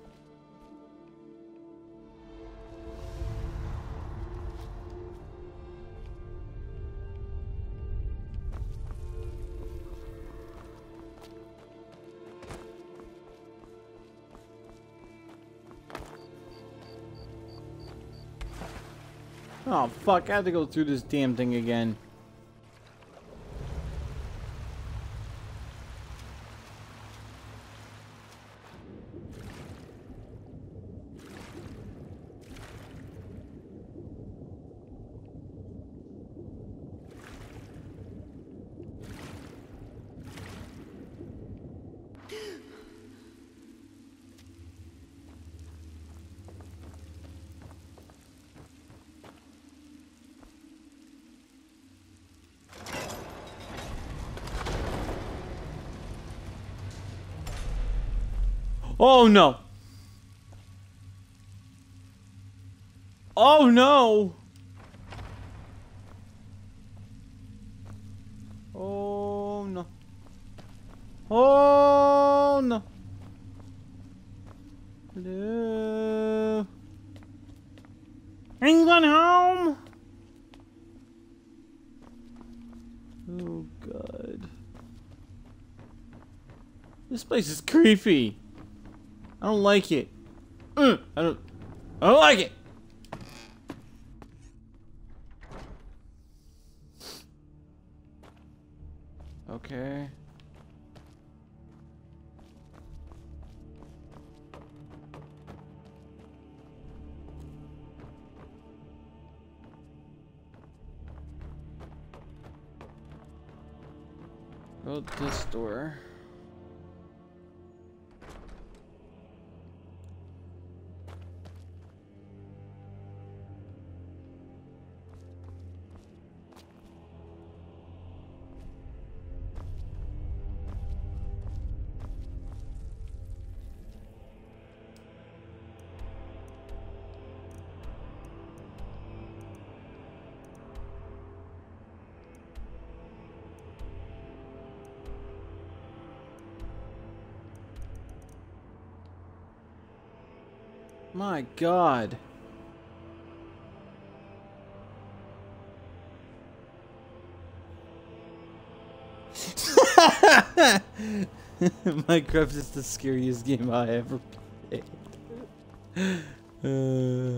Oh fuck, I have to go through this damn thing again. Oh no! Oh no! Oh no! Oh no! Hello? Anyone home? Oh god! This place is creepy. I don't like it. Mm, I don't. I don't like it. Okay. Go to this door. My God. Minecraft is the scariest game I ever played. Uh...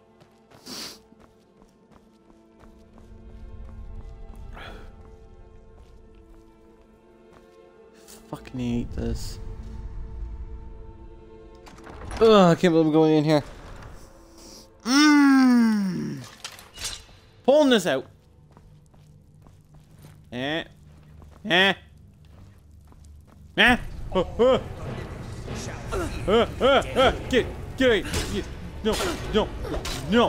Fucking hate this. Ugh, I can't believe I'm going in here. Mmm. Pulling this out. Eh. Eh. Eh. Oh, oh. Uh, uh, uh. Get, get away. Get. No, no, no.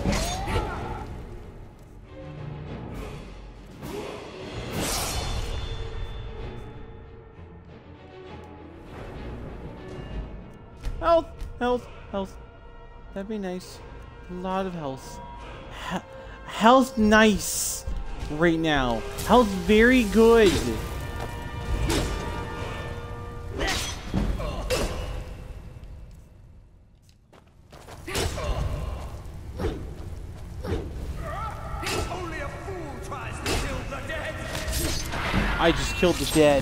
Health, health, health. That'd be nice. A lot of health. He health nice right now. Health very good. Only a fool tries to kill the dead. I just killed the dead.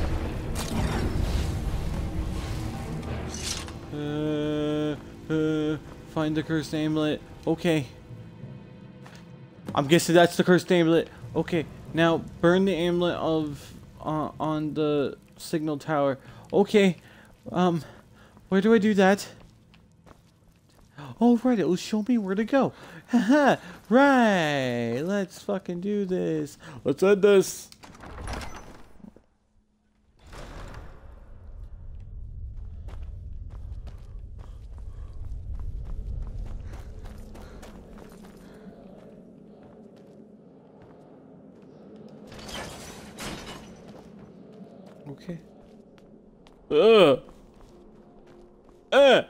Uh, uh, find the cursed amulet. Okay. I'm guessing that's the cursed amulet. Okay, now burn the amulet of uh, on the signal tower. Okay. Um, where do I do that? Oh, right, it'll show me where to go. Haha, right. Let's fucking do this. Let's end this. Okay. Ugh. Uh.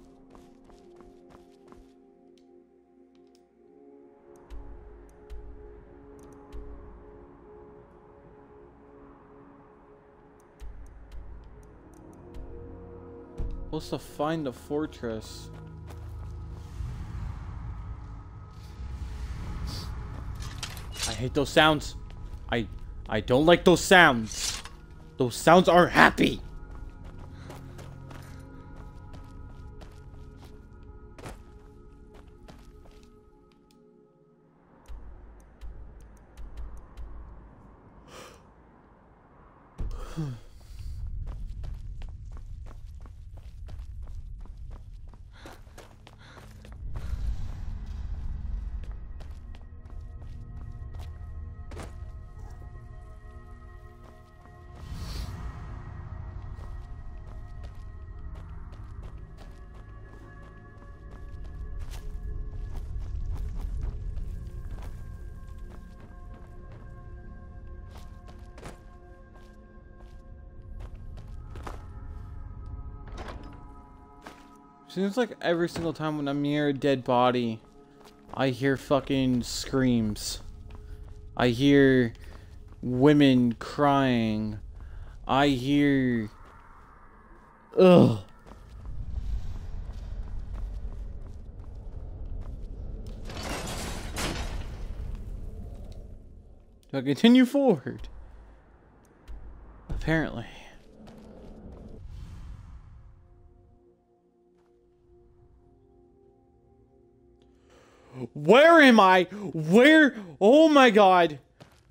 Supposed to find the fortress. I hate those sounds. I I don't like those sounds. Those sounds are happy. Seems like every single time when I'm near a dead body, I hear fucking screams. I hear women crying. I hear... Ugh. Do I continue forward? Apparently. Where am I? Where? Oh my god.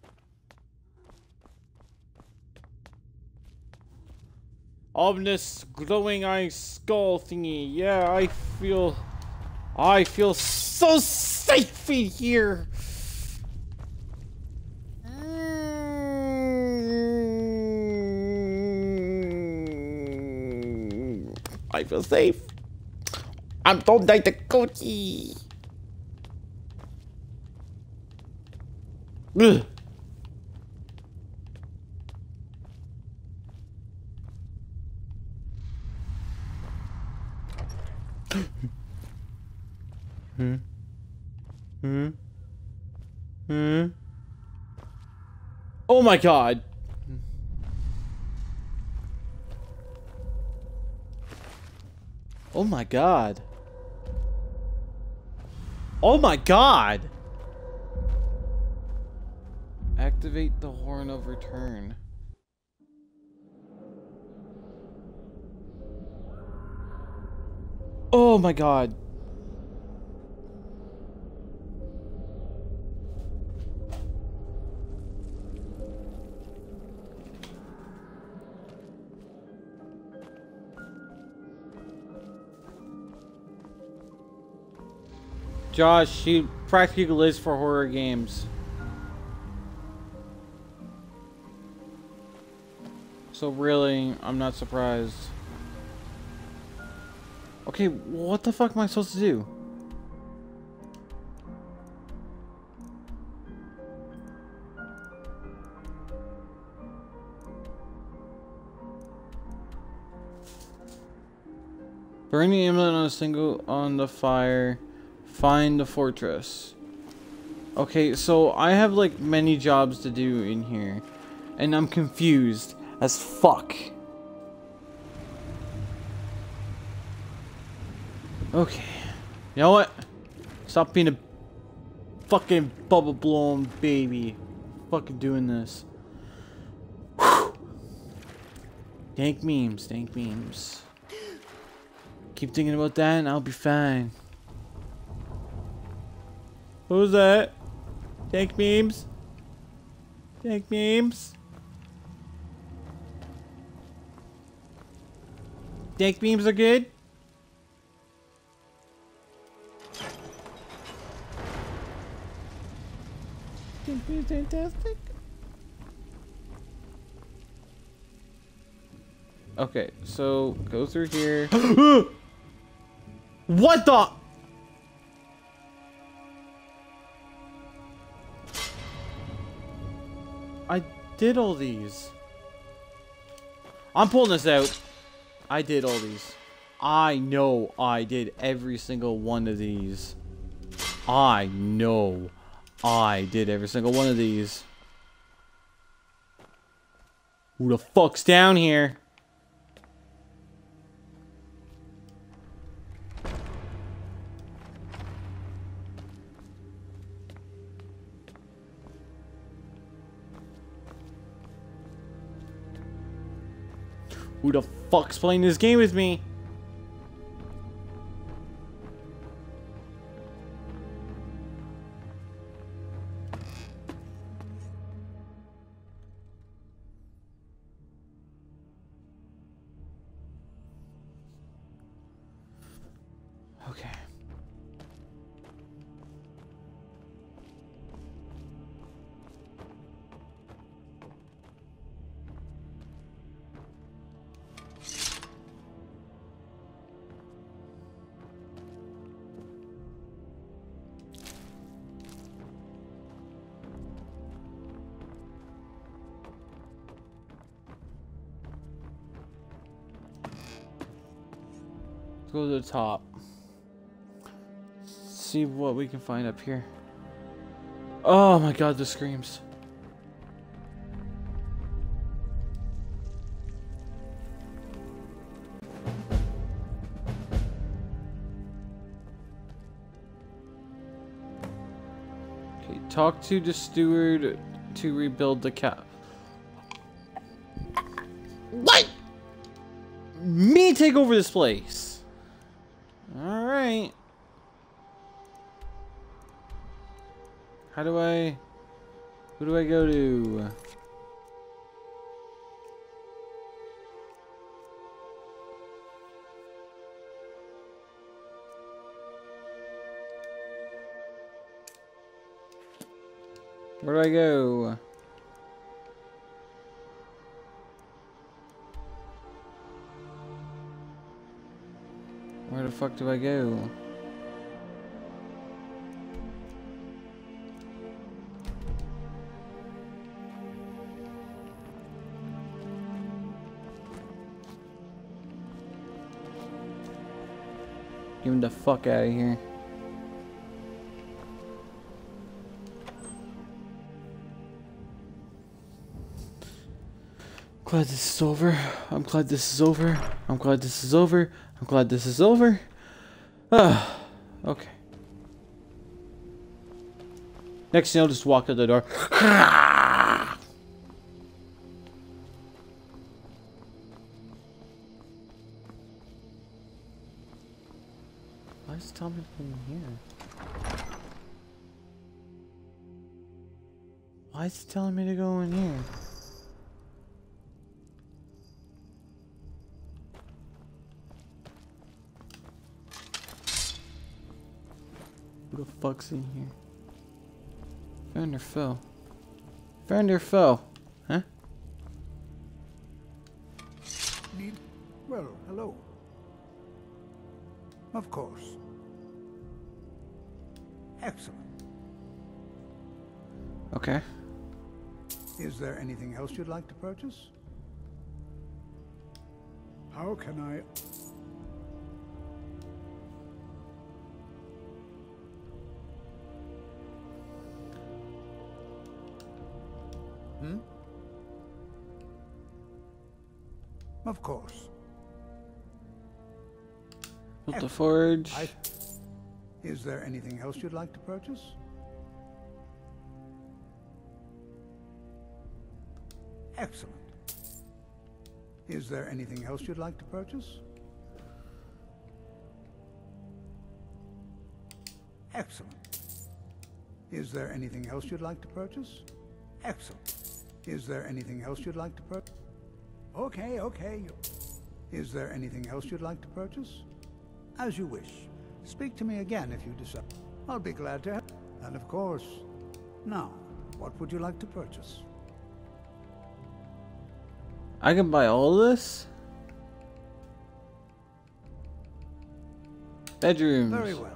Ominous glowing eye skull thingy. Yeah, I feel... I feel so safe in here. I feel safe. I'm don't like the cookie. Ugh. Hmm. Hmm. Hmm. Oh my god. Oh my god. Oh my god. Activate the Horn of Return. Oh my god. Josh, she practically lives for horror games. So really, I'm not surprised. Okay, what the fuck am I supposed to do? Burn the amulet on a single on the fire. Find the fortress. Okay, so I have like many jobs to do in here, and I'm confused as fuck. Okay, you know what? Stop being a fucking bubble blown baby. Fucking doing this. Whew. Dank memes, dank memes. Keep thinking about that, and I'll be fine. What was that? Dank memes? Dank memes? Dank memes are good? Dank memes fantastic? Okay, so go through here. What the? I did all these. I'm pulling this out. I did all these. I know I did every single one of these. I know I did every single one of these. Who the fuck's down here? Who the fuck's playing this game with me? Okay. Let's go to the top. See what we can find up here. Oh my god, the screams. Okay, talk to the steward to rebuild the cap. What? Me take over this place. Alright. How do I... Who do I go to? Where do I go? Where the fuck do I go? Get him the fuck out of here. Glad this is over. I'm glad this is over. I'm glad this is over. I'm glad this is over. Ah, okay. Next thing I'll just walk out the door. in here? Why is it telling me to go in here? Who the fuck's in here? Friend or foe? Friend or foe? Huh? Need? Well, hello. Of course. Excellent. Okay. Is there anything else you'd like to purchase? How can I... Hmm? Of course. Built the forge. I... Is there anything else you'd like to purchase? Excellent. Is there anything else you'd like to purchase? Excellent. Is there anything else you'd like to purchase? Excellent. Is there anything else you'd like to purchase? Okay, okay. Is there anything else you'd like to purchase? As you wish. Speak to me again if you decide. I'll be glad to help. And of course, now, what would you like to purchase? I can buy all of this? Bedrooms. Very well.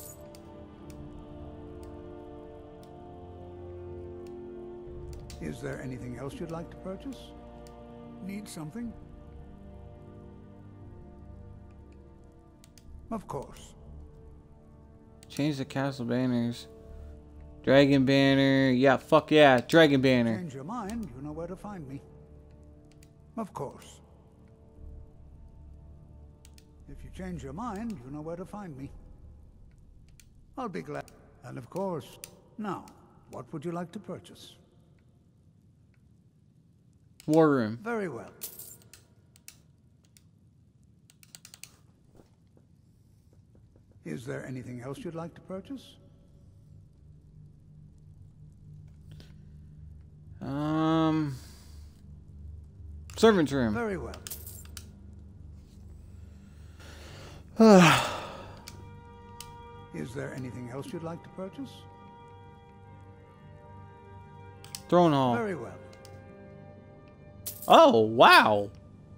Is there anything else you'd like to purchase? Need something? Of course. Change the castle banners. Dragon banner. Yeah, fuck yeah. Dragon banner. Change your mind, you know where to find me. Of course. If you change your mind, you know where to find me. I'll be glad. And of course, now, what would you like to purchase? War room. Very well. Is there anything else you'd like to purchase? Um... Servant's room. Very well. Is there anything else you'd like to purchase? Throne hall. Very well. Oh, wow.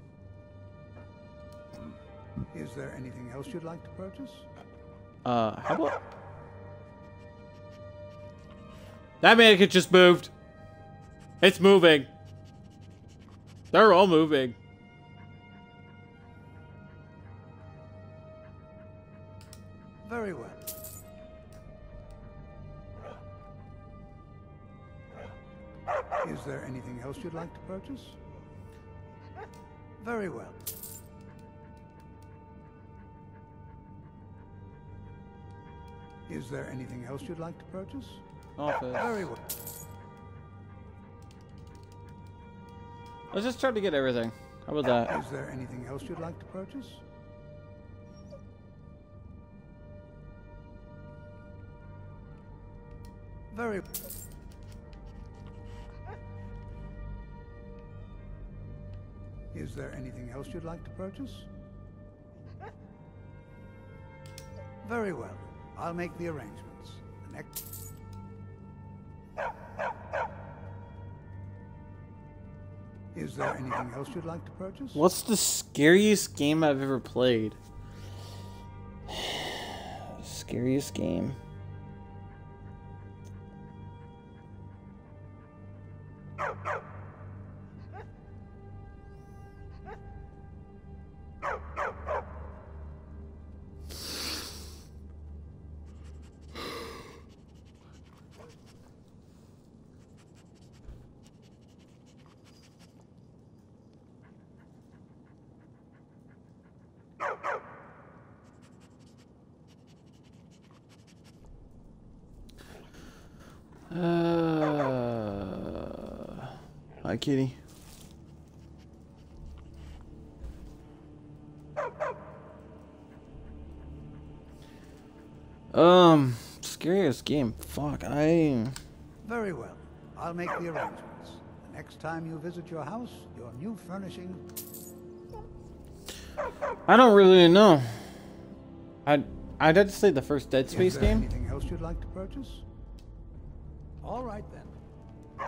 Is there anything else you'd like to purchase? Uh, how about... That mannequin just moved. It's moving. They're all moving. Very well. Is there anything else you'd like to purchase? Very well. Is there anything else you'd like to purchase? Office. Very well. Let's just try to get everything. How about that? Is there anything else you'd like to purchase? Very. Is there anything else you'd like to purchase? Very well. I'll make the arrangements. The next. Is there anything else you'd like to purchase? What's the scariest game I've ever played? Scariest game. Uh, hi, kitty. this game. Fuck, I... Very well. I'll make the arrangements. The next time you visit your house, your new furnishing... I don't really know. I'd, I'd have to say the first Dead Space Is there game. anything else you'd like to purchase? All right, then.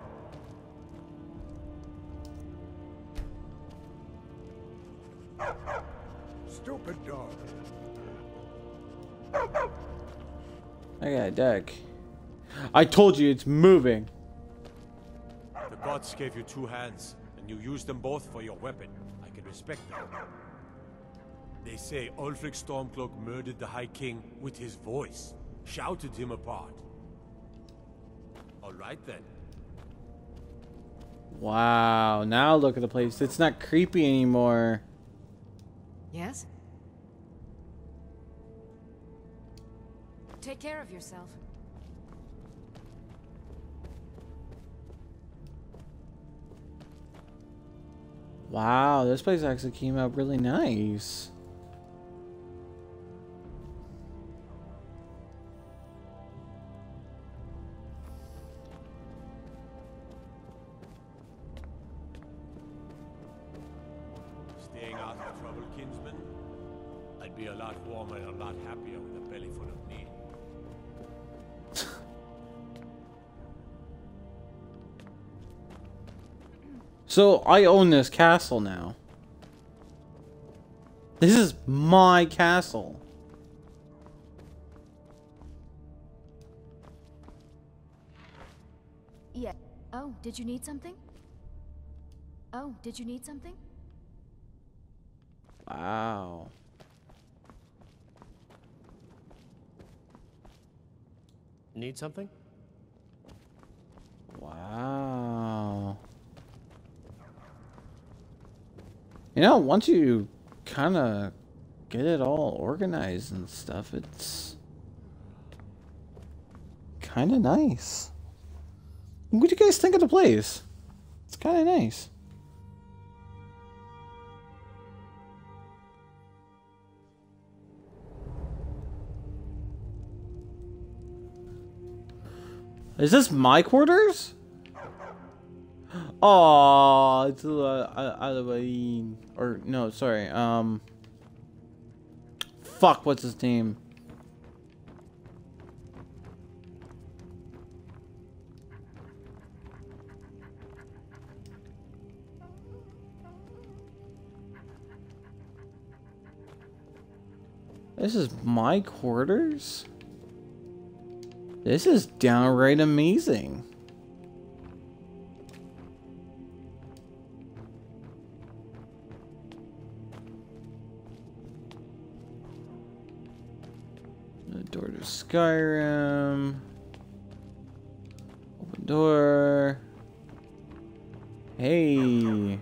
Stupid dog. I got a deck. I told you it's moving. The gods gave you two hands, and you used them both for your weapon. I can respect that. They say Ulfric Stormcloak murdered the High King with his voice, shouted him apart. All right then. Wow, now look at the place. It's not creepy anymore. Yes? Take care of yourself. Wow, this place actually came out really nice. Staying out of trouble, kinsman? I'd be a lot warmer and a lot happier with a belly full of meat. So, I own this castle now. This is my castle. Yeah. Oh, did you need something? Oh, did you need something? Wow. Need something? Wow. You know, once you kind of get it all organized and stuff, it's kind of nice. What do you guys think of the place? It's kind of nice. Is this my quarters? Oh, it's uh, Alabain. Or no, sorry. Um, fuck. What's his name? This is my quarters? This is downright amazing. The door to Skyrim. Open door. Hey.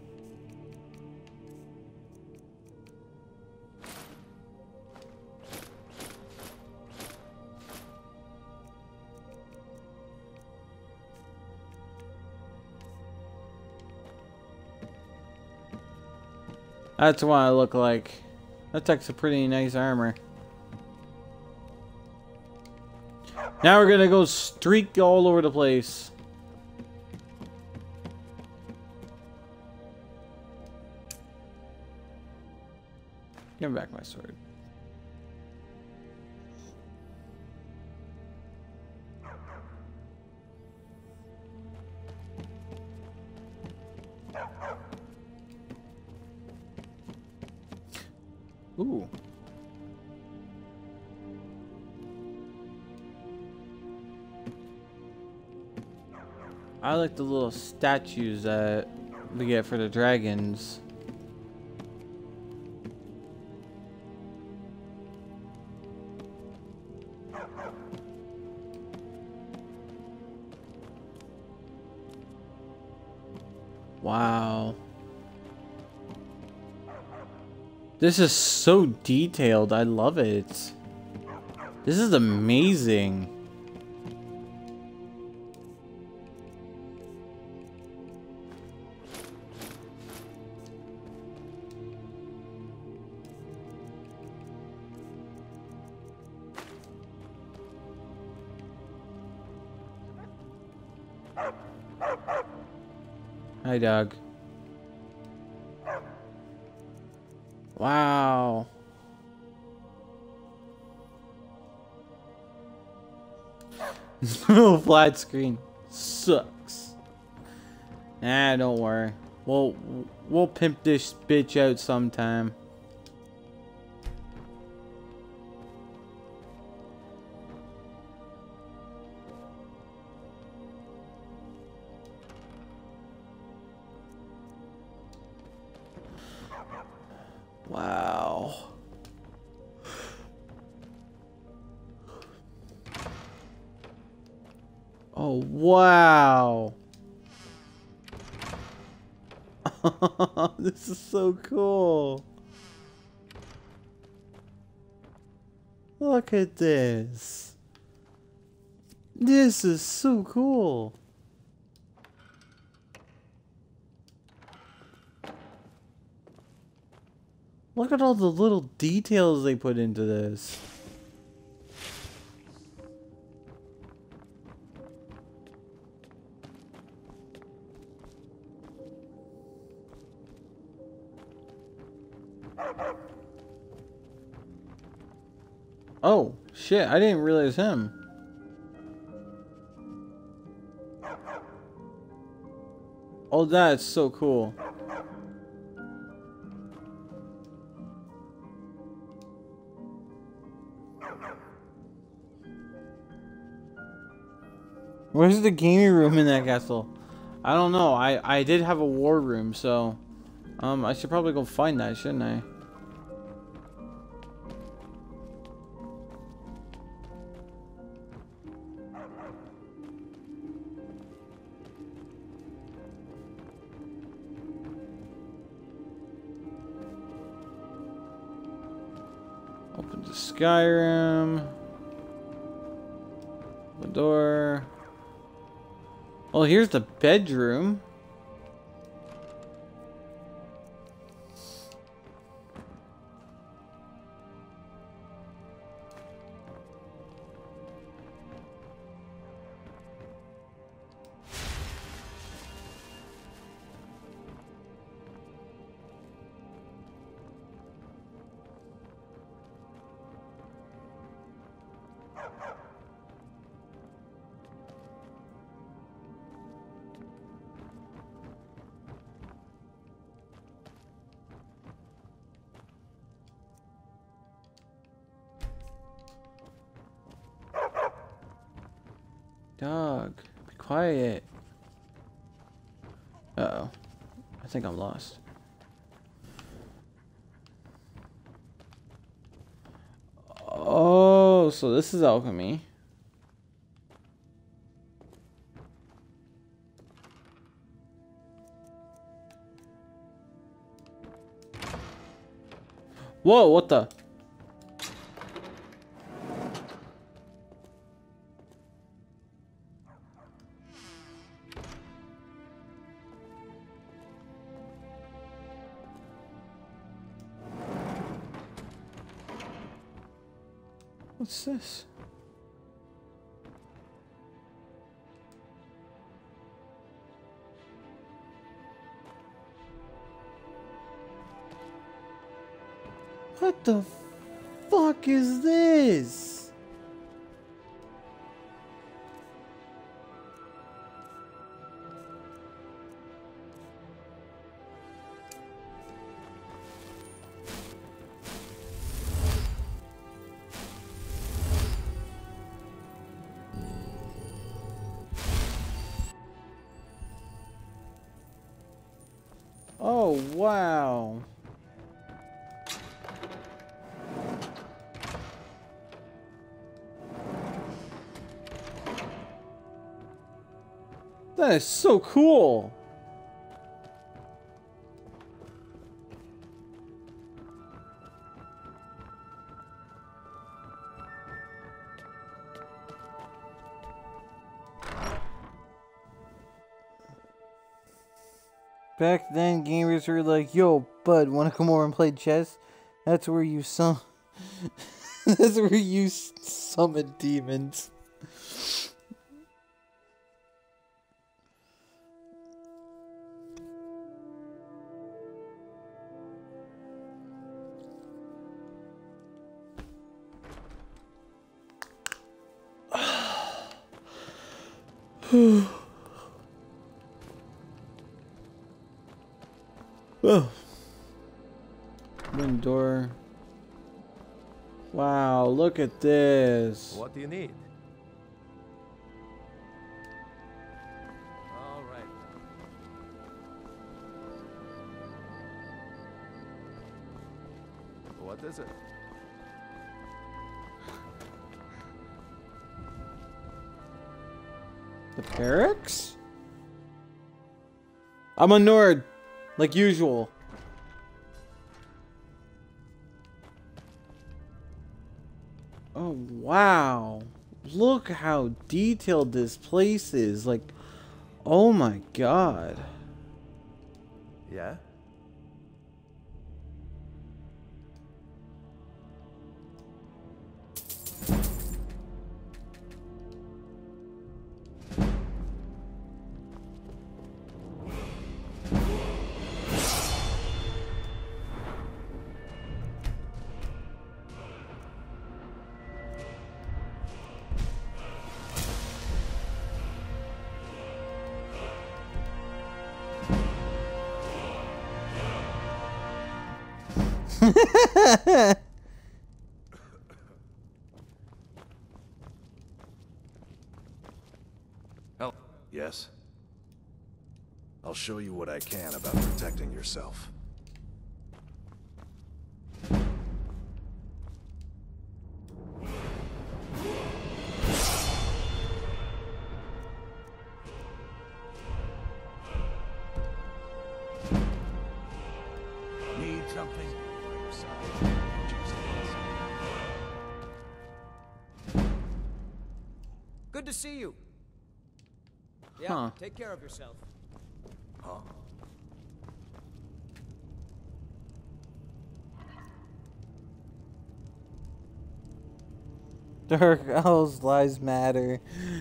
That's what I look like. That's actually pretty nice armor. Now we're gonna go streak all over the place. Give me back my sword. Ooh. I like the little statues that we get for the dragons. Wow. This is so detailed. I love it. This is amazing. Hi, dog. Wow. No flat screen. Sucks. Nah, don't worry. We'll we'll pimp this bitch out sometime. Wow. Oh, wow. This is so cool. Look at this. This is so cool. Look at all the little details they put into this. Oh, shit, I didn't realize him. Oh, that's so cool. Where's the gaming room in that castle? I don't know. I, I did have a war room, so um I should probably go find that, shouldn't I? Open the Skyrim. The door. Oh, here's the bedroom. Dog, be quiet. Uh-oh. I think I'm lost. Oh, so this is alchemy. Whoa, what the? What's this? What the fuck is this? Oh, wow. That is so cool. Back then, gamers were like, "Yo, bud, wanna come over and play chess?" That's where you sum. That's where you summon demons. Oh. One door. Wow, look at this. What do you need? All right. What is it? The barracks? I'm a nerd, like usual. Oh, wow. Look how detailed this place is. Like, oh my god. Yeah? Oh, yes. I'll show you what I can about protecting yourself. Need something? Good to see you. Yeah, Huh. take care of yourself. Huh? Dark Owl's lives matter.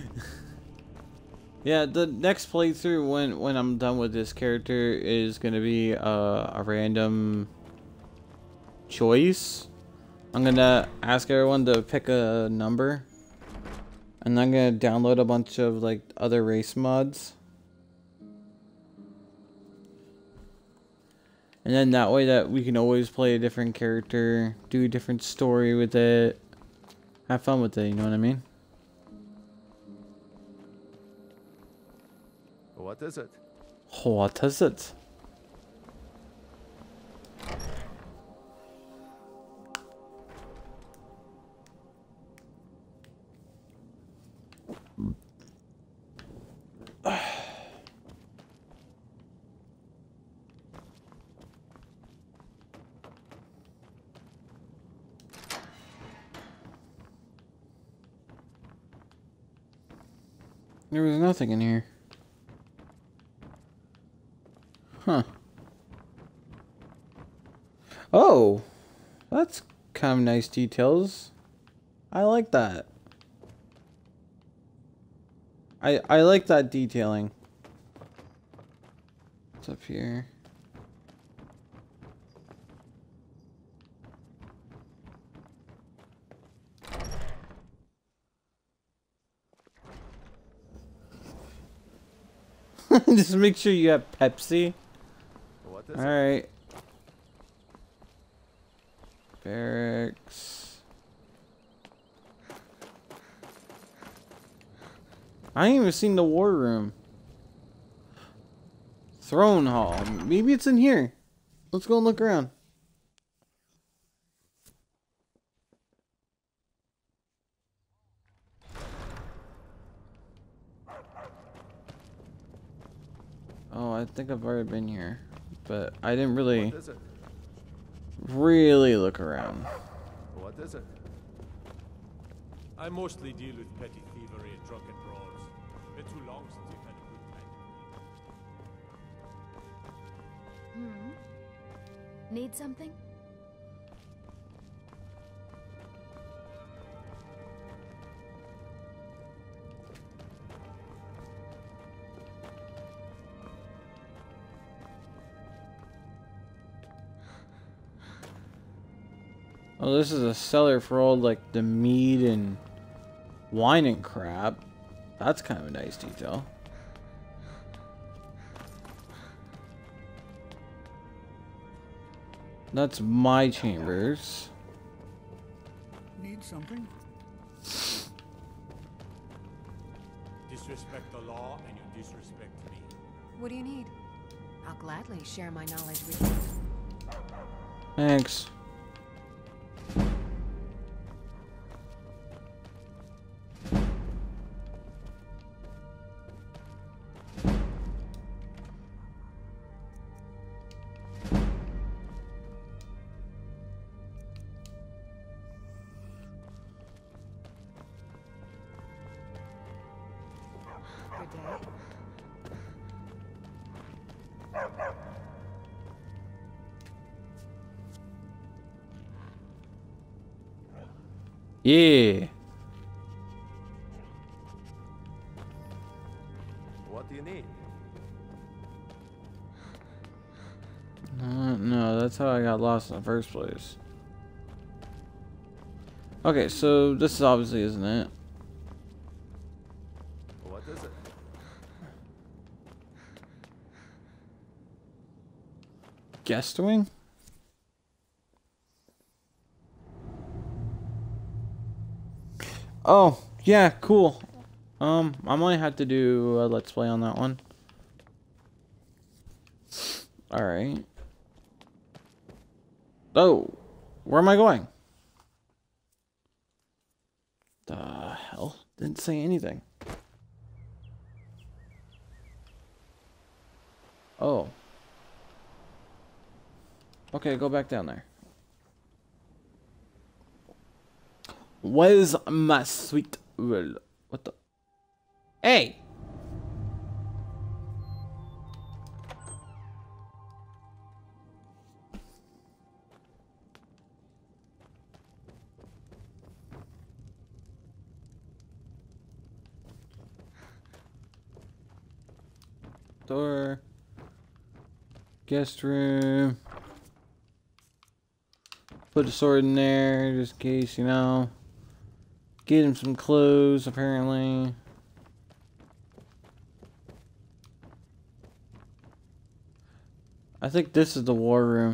Yeah, the next playthrough when when I'm done with this character is gonna be uh, a random choice. I'm gonna ask everyone to pick a number, and I'm gonna download a bunch of like other race mods, and then that way that we can always play a different character, do a different story with it, have fun with it. You know what I mean? What is it? What is it? There was nothing in here. Huh. Oh, that's kind of nice details. I like that. I I like that detailing. What's up here? Just make sure you have Pepsi. What is All it? right. Barracks. I ain't even seen the war room. Throne hall. Maybe it's in here. Let's go and look around. Oh, I think I've already been here, but I didn't really, What is it? really look around. What is it? I mostly deal with petty thievery and drunken brawls. Been too long since you've had a good time to read. Hmm? Need something? Oh, this is a cellar for all like the mead and wine and crap. That's kind of a nice detail. That's my chambers. Need something? Disrespect the law and you disrespect me. What do you need? I'll gladly share my knowledge with you. Thanks. Good day. Yeah. What do you need? Uh, no, that's how I got lost in the first place. Okay, so this obviously isn't it. What is it? Guest wing? Oh, yeah, cool. Um, I might have to do a let's play on that one. Alright. Oh, where am I going? The hell? Didn't say anything. Oh. Okay, go back down there. Where's my sweet will? What the? Hey! Door. Guest room. Put a sword in there just in case, you know. Get him some clothes, apparently. I think this is the war room.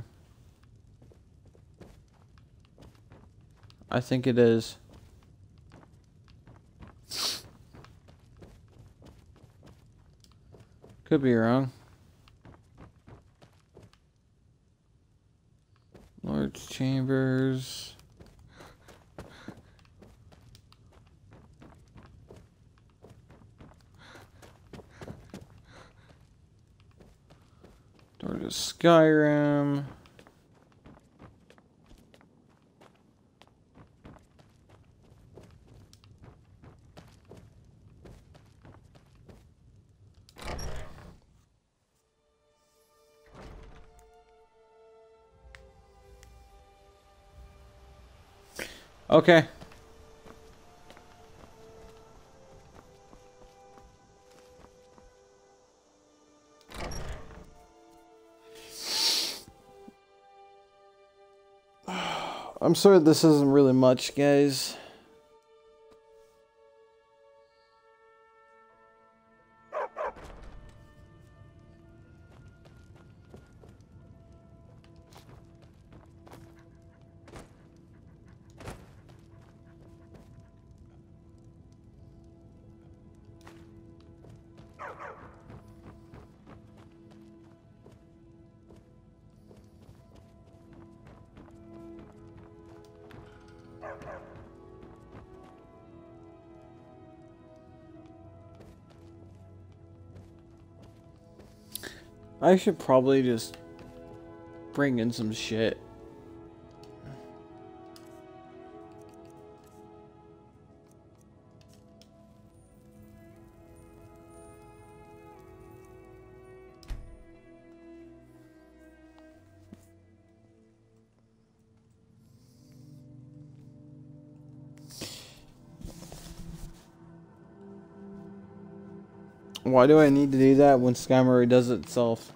I think it is. Could be wrong. Lord's chambers. Door to Skyrim. Okay. I'm sorry this isn't really much, guys. I should probably just bring in some shit. Why do I need to do that when Skyrim already does it itself?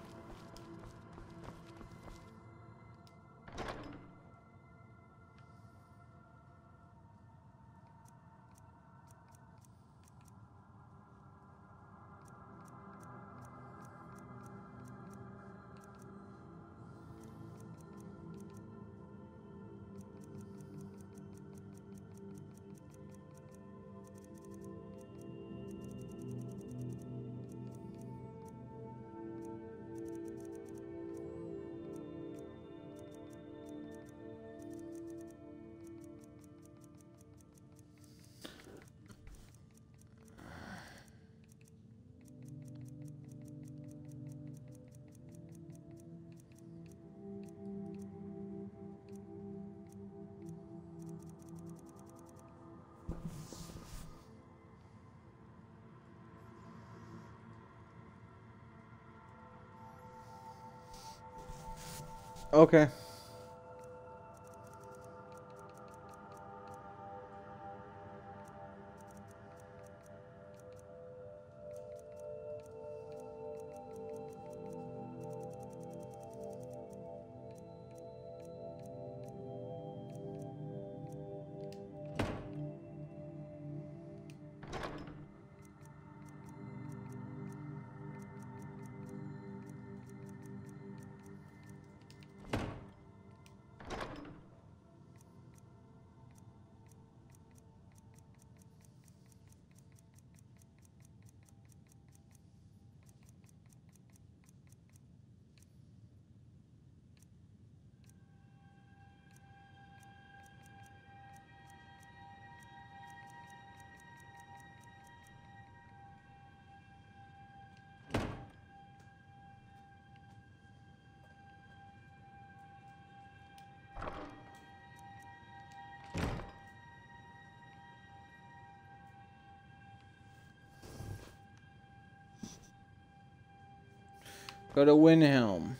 Okay. Go to Windhelm.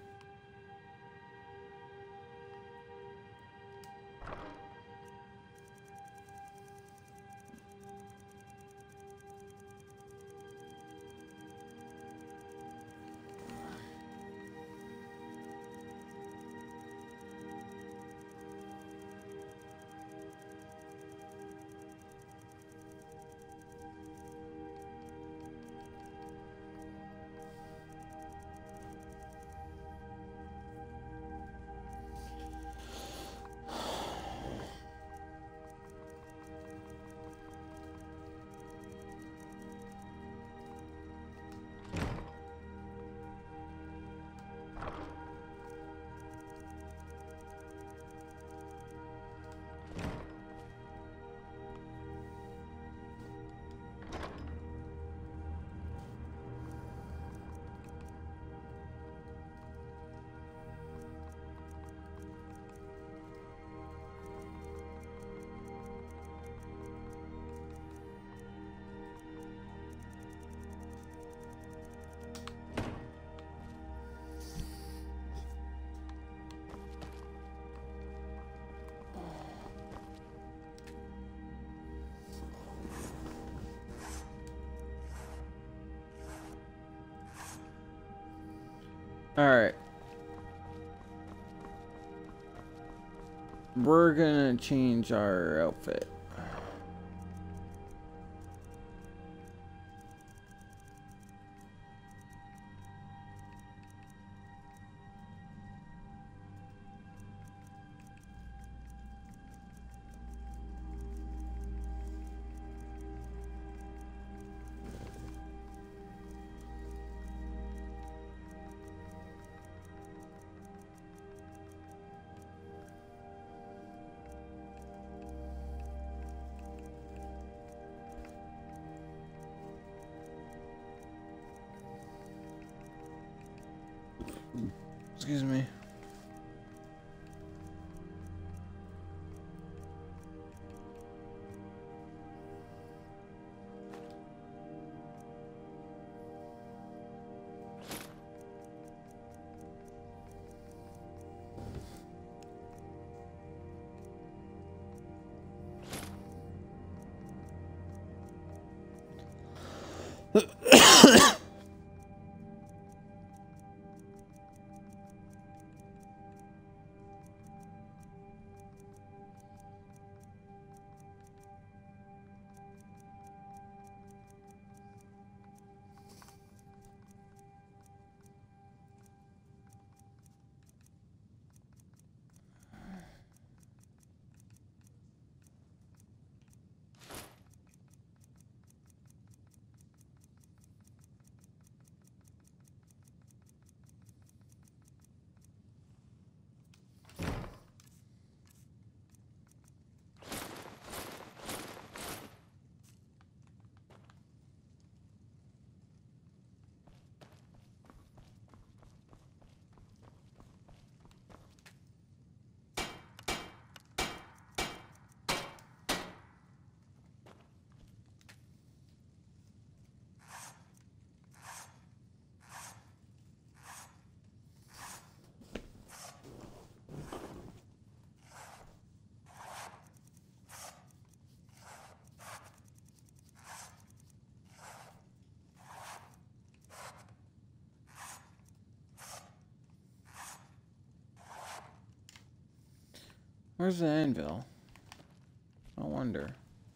Alright. We're gonna change our outfit. Excuse me. Where's the anvil? I wonder.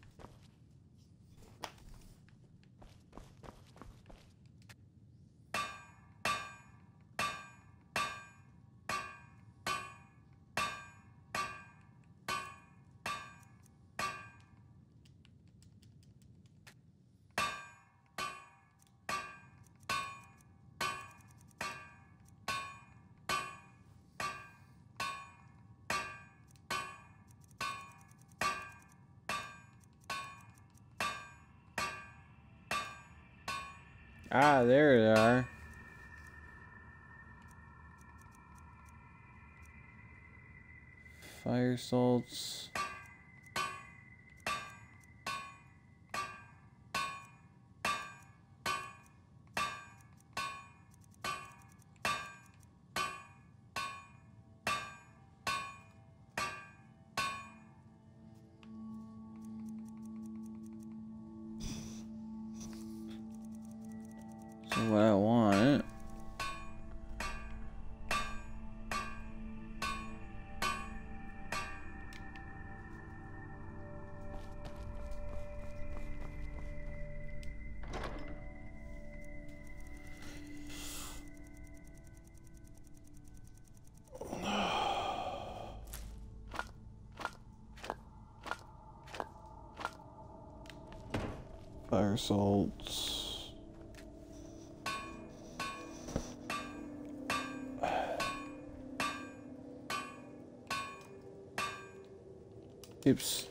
Ah, there they are. Fire salts. So what I want fire salts. Oops.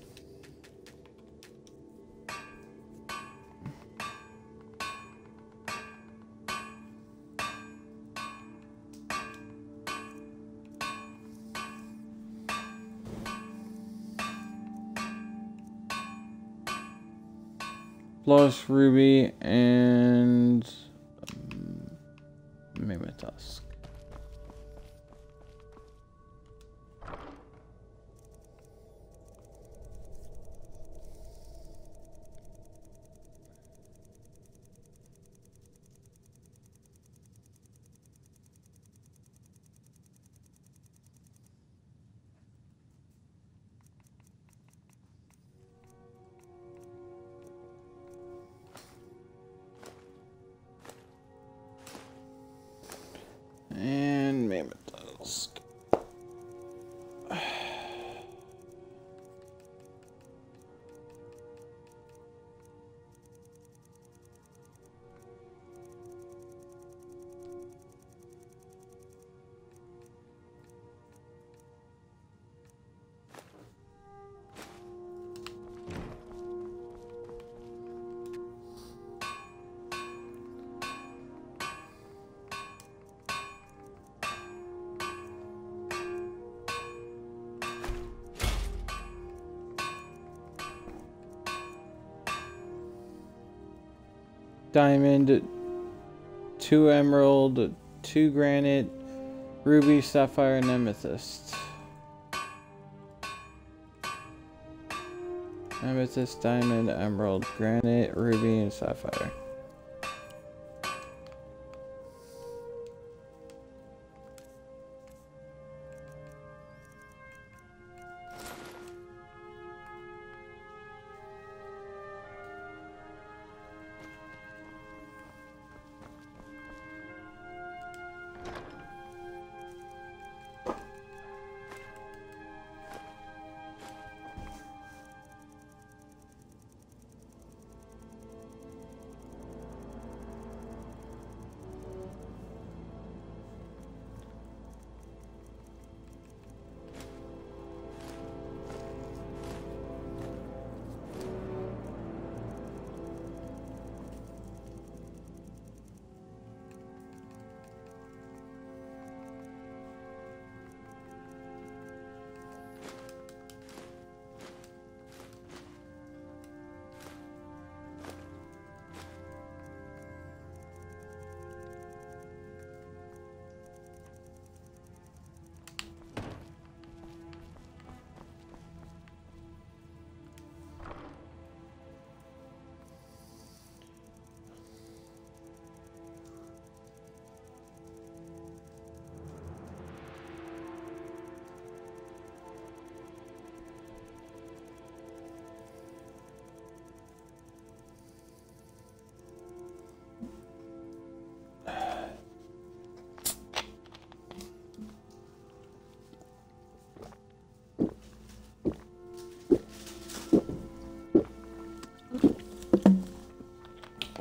Plus ruby and um, mammoth tusk. And mammoth tusk. Diamond, two emerald, two granite, ruby, sapphire, and amethyst. Amethyst, diamond, emerald, granite, ruby, and sapphire.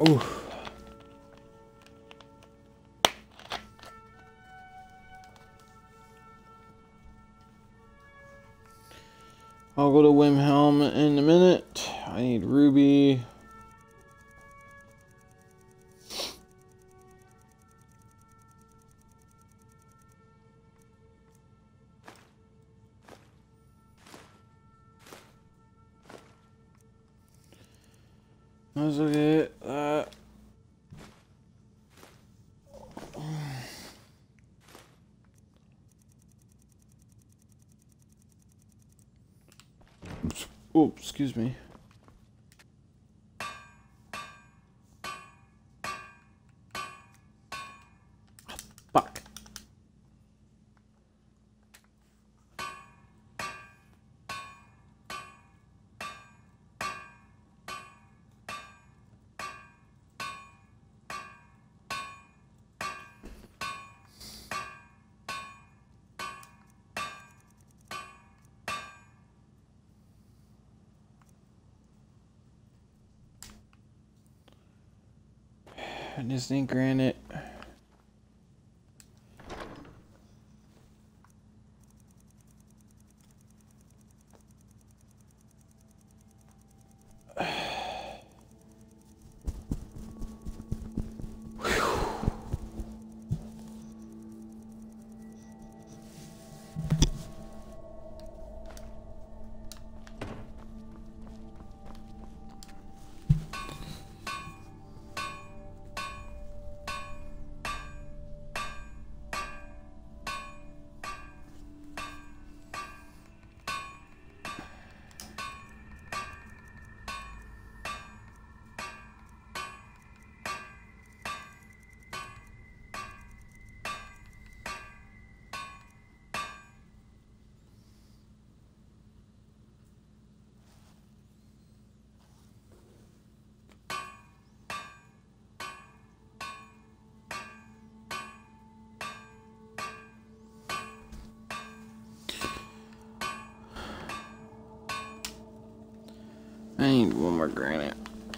Ooh. I'll go to Wimhelm in a minute. I need Ruby. Let's look at that. Oh, excuse me. Fuck. Disney Granite. I need one more granite.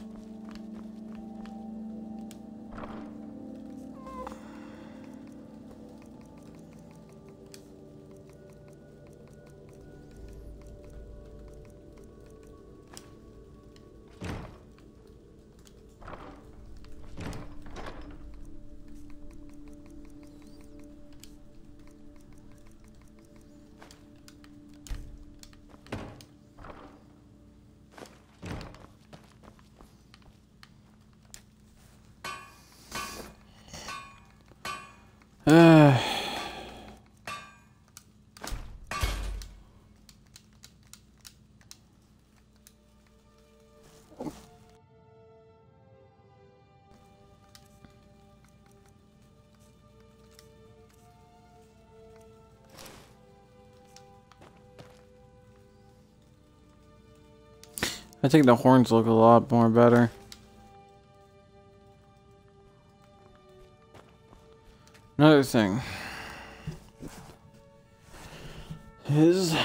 Uh, I think the horns look a lot more better. Another thing is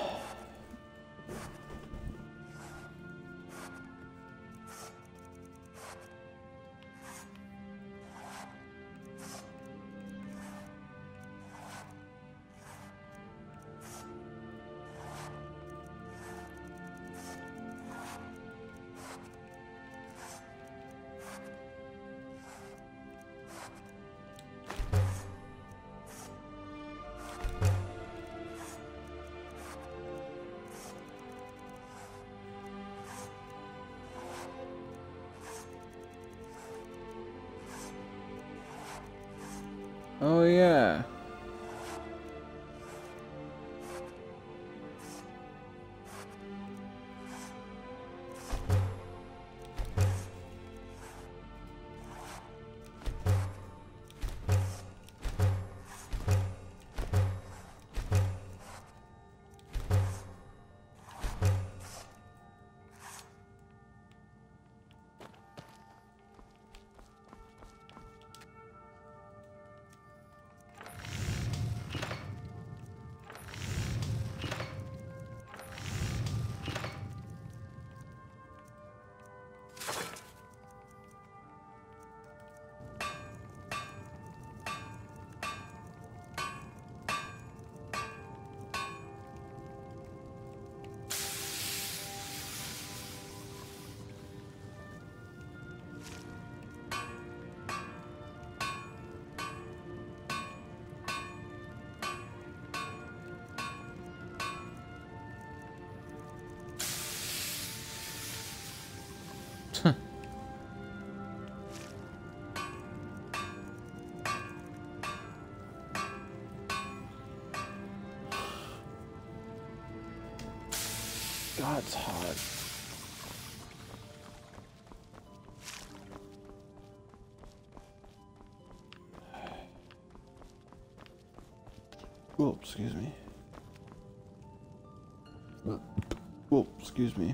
oh yeah. God, it's hot. Oh, excuse me. Oh, excuse me.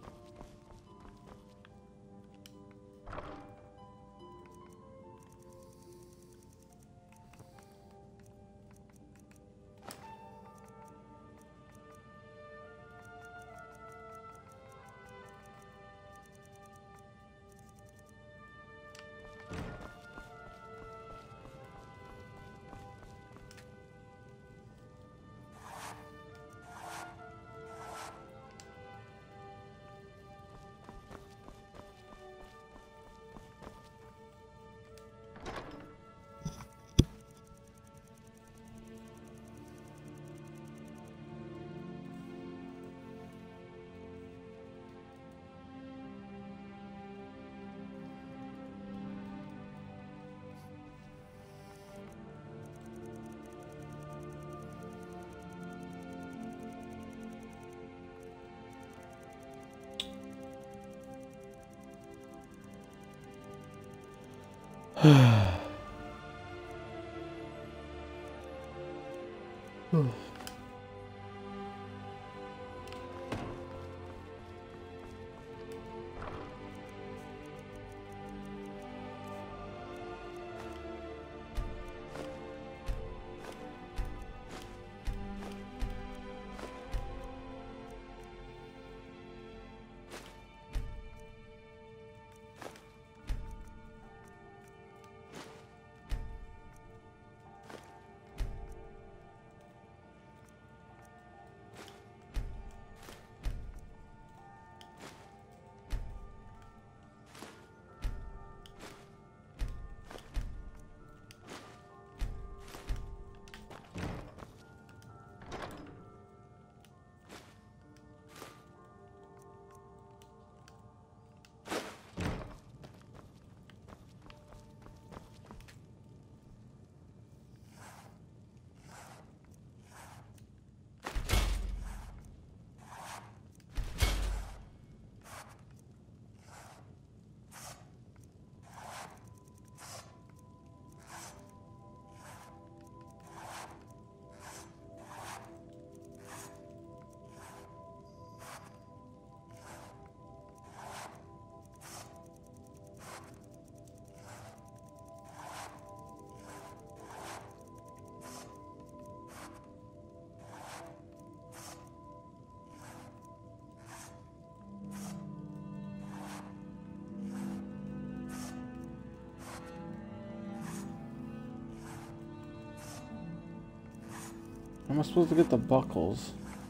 How am I supposed to get the buckles?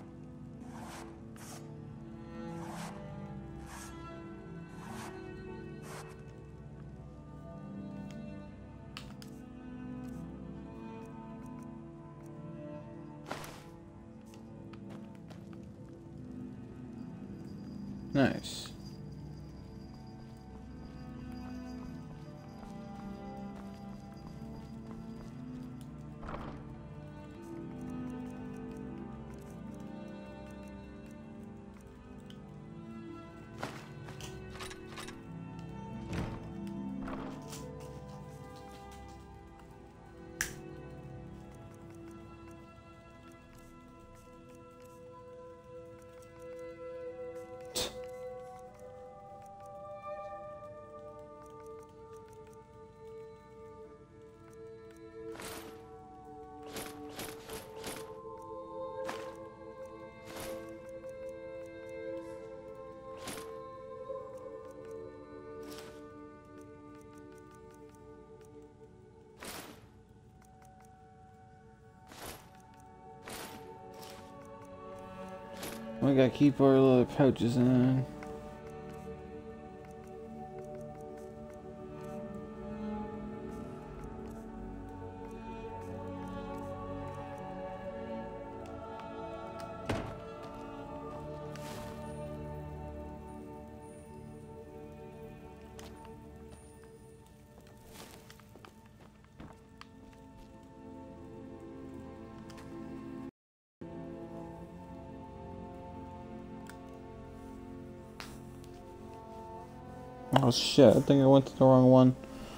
Nice. We gotta keep our little pouches in. Oh shit, I think I went to the wrong one.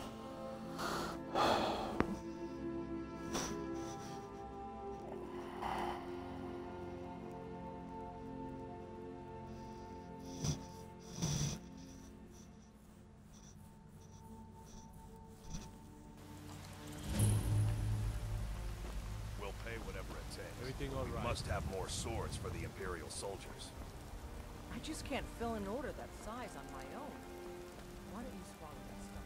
We'll pay whatever it takes. Everything all We right? must have more swords for the Imperial soldiers. I just can't fill an order that size on my own. Why don't you swallow that stuff?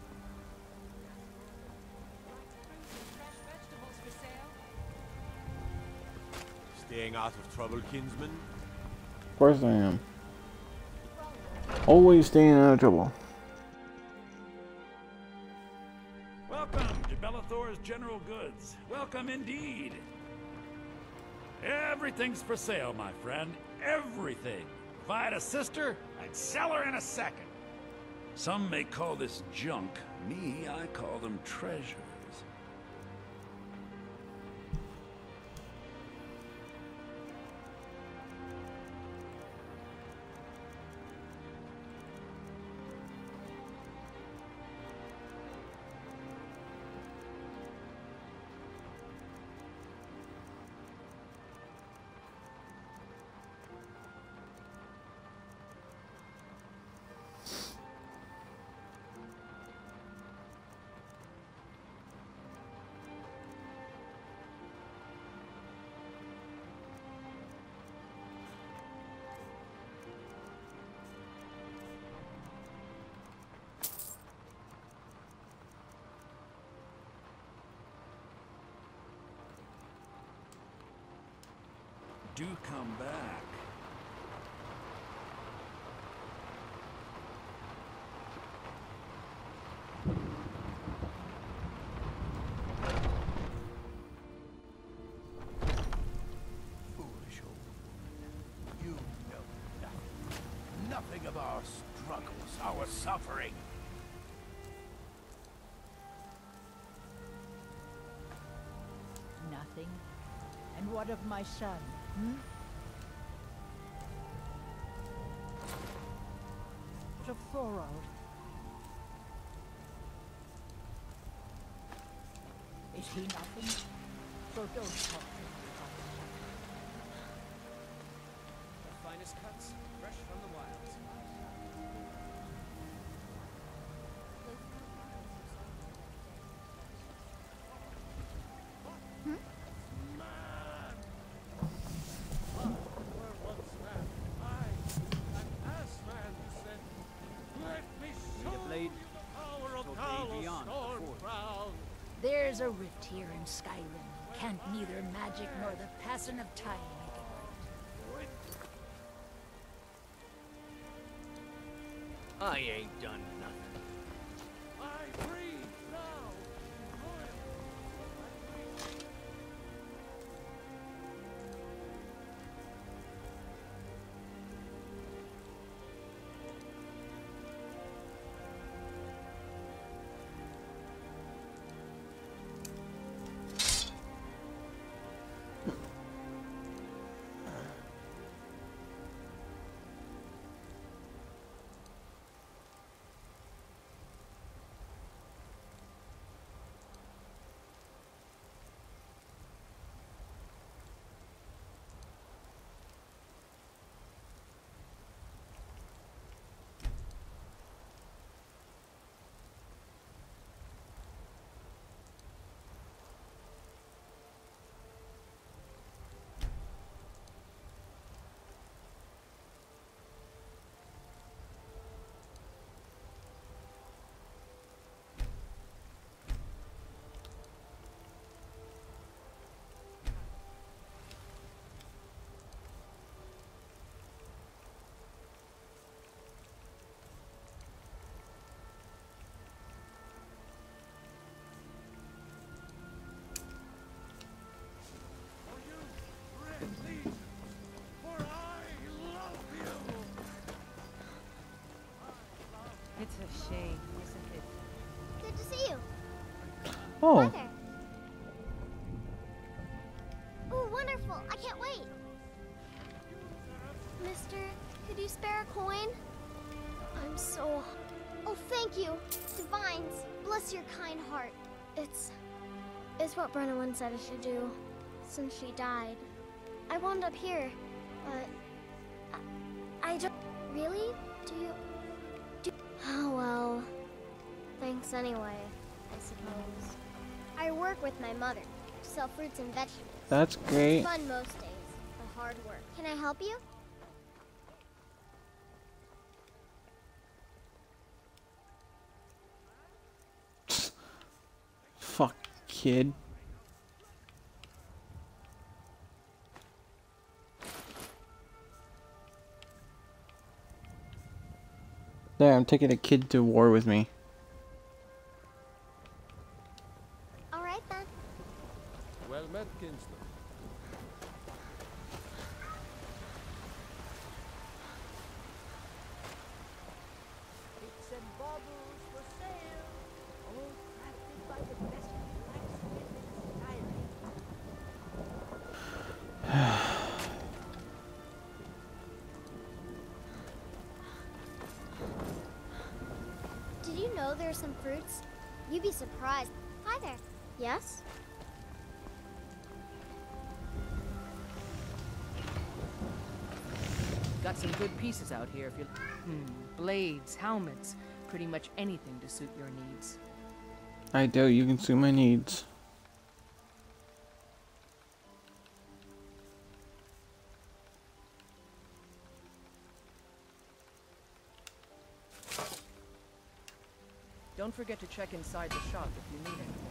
Fresh vegetables for sale? Staying out of trouble, kinsman? Of course I am. Always staying out of trouble. Welcome to Bellathor's General Goods. Welcome indeed. Everything's for sale, my friend. Everything. If I had a sister, I'd sell her in a second. Some may call this junk. Me, I call them treasures. Do come back. Foolish old woman. You know nothing. Nothing of our struggles, our suffering. Nothing. And what of my son, hmm? To Thorold. Is he nothing? So don't talk to me about him. The finest cuts, fresh from the wilds. There's a rift here in Skyrim. Can't neither magic nor the passing of time make it right. I ain't done nothing. I breathe now. It's a shame, isn't it? Good to see you. Oh. Hi there. Ooh, wonderful. I can't wait. Mister, could you spare a coin? I'm so... Oh, Divines, bless your kind heart. It's... It's what Brennan said I should do, since she died. I wound up here, but... I, I don't... Really? Do you... Do... Oh, well... Thanks anyway, I suppose. I work with my mother, sell fruits and vegetables. That's great. It's fun most days, but hard work. Can I help you? Fuck, kid. There, I'm taking a kid to war with me. All right then. Well met, Kinsler. Picks and baubles for sale, all crafted by the best blacksmith in Skyrim. Did you know there are some fruits? You'd be surprised. Hi there. Yes? Got some good pieces out here if you... Hmm, blades, helmets, pretty much anything to suit your needs. I do, you can suit my needs. Don't forget to check inside the shop if you need anything.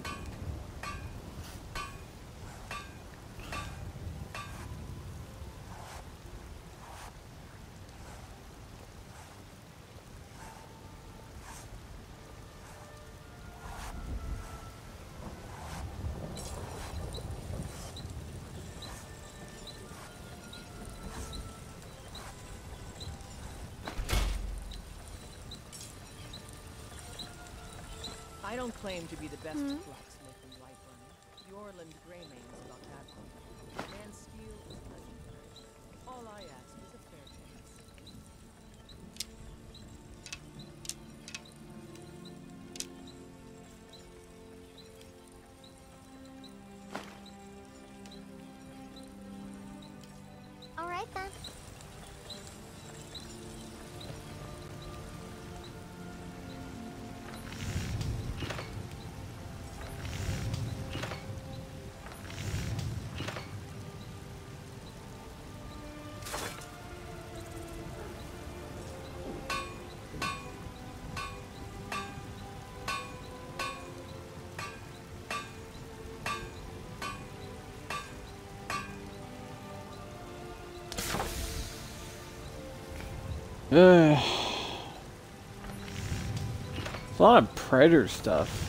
I don't claim to be the best Hmm? blacksmith in Whiterun. Yorland Greymane is about that one. Man's steel is legendary. All I ask is a fair chance. All right then. Ugh. It's a lot of Predator stuff.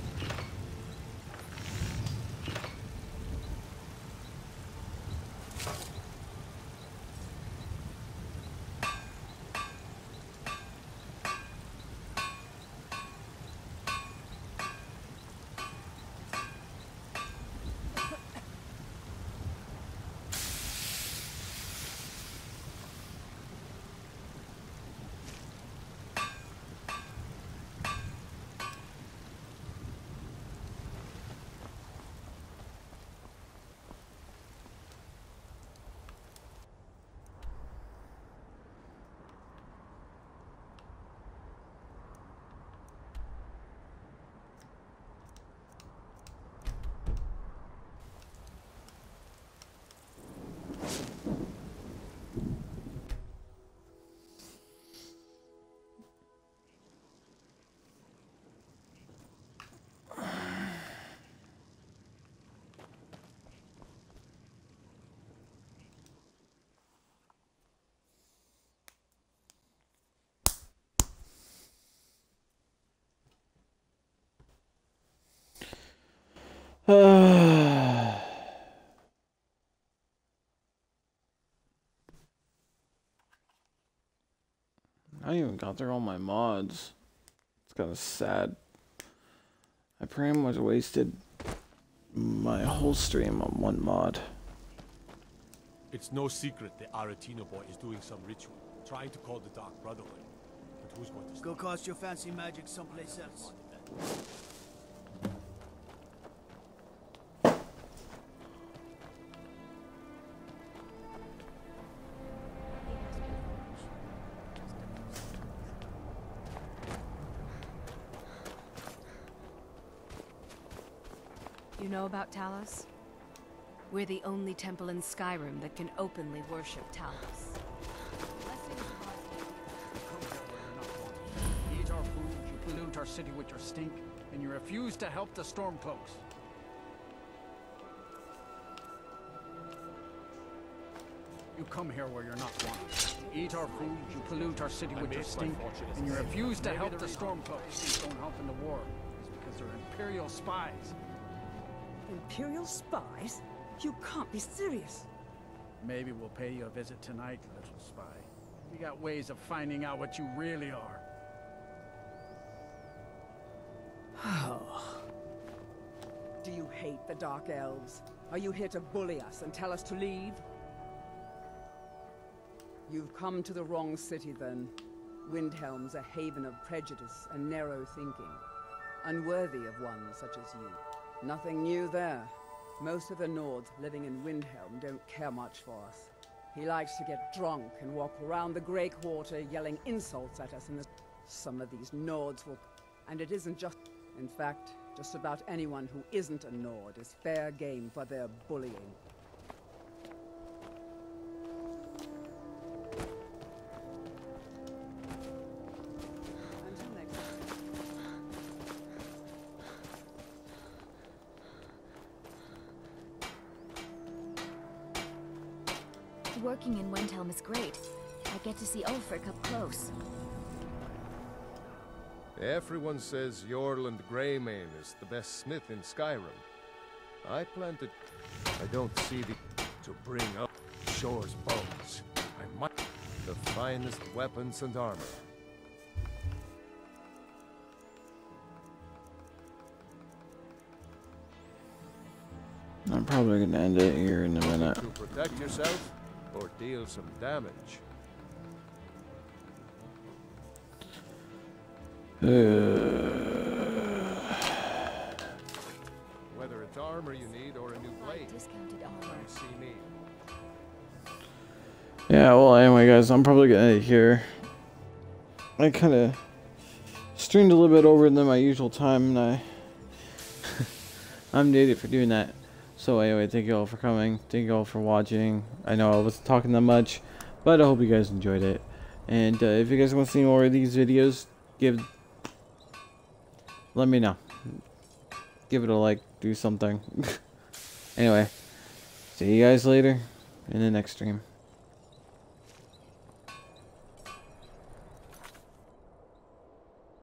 I even got through all my mods. It's kind of sad. I pretty much wasted my whole stream on one mod. It's no secret the Aretino boy is doing some ritual, trying to call the Dark Brotherhood. But who's going to Go cast your fancy magic someplace else. You know about Talos? We're the only temple in Skyrim that can openly worship Talos. You eat our food, you pollute our city with your stink, and you refuse to help the Stormcloaks. You come here where you're not wanted. You eat our food, you pollute our city with your stink, and you refuse to help the Stormcloaks. Don't help in the war. It's because they're Imperial spies. Imperial spies? You can't be serious. Maybe we'll pay you a visit tonight, little spy. We got ways of finding out what you really are. Oh. Do you hate the Dark Elves? Are you here to bully us and tell us to leave? You've come to the wrong city, then. Windhelm's a haven of prejudice and narrow thinking, unworthy of one such as you. Nothing new there. Most of the Nords living in Windhelm don't care much for us. He likes to get drunk and walk around the Grey Quarter yelling insults at us, and the... some of these Nords will... And it isn't just... In fact, just about anyone who isn't a Nord is fair game for their bullying. Working in Windhelm is great. I get to see Ulfric up close. Everyone says Jorland Greymane is the best smith in Skyrim. I plan to... I don't see the... to bring up Shore's bones. I might... the finest weapons and armor. I'm probably gonna end it here in a minute. To protect yourself or deal some damage. Uh, Whether it's armor you need or a new blade, come see me. yeah, well, anyway, guys, I'm probably gonna end it here. I kind of streamed a little bit over than my usual time, and I I'm an idiot for doing that. So anyway, thank you all for coming. Thank you all for watching. I know I wasn't talking that much, but I hope you guys enjoyed it. And uh, if you guys want to see more of these videos, give, let me know. Give it a like, do something. Anyway, see you guys later in the next stream.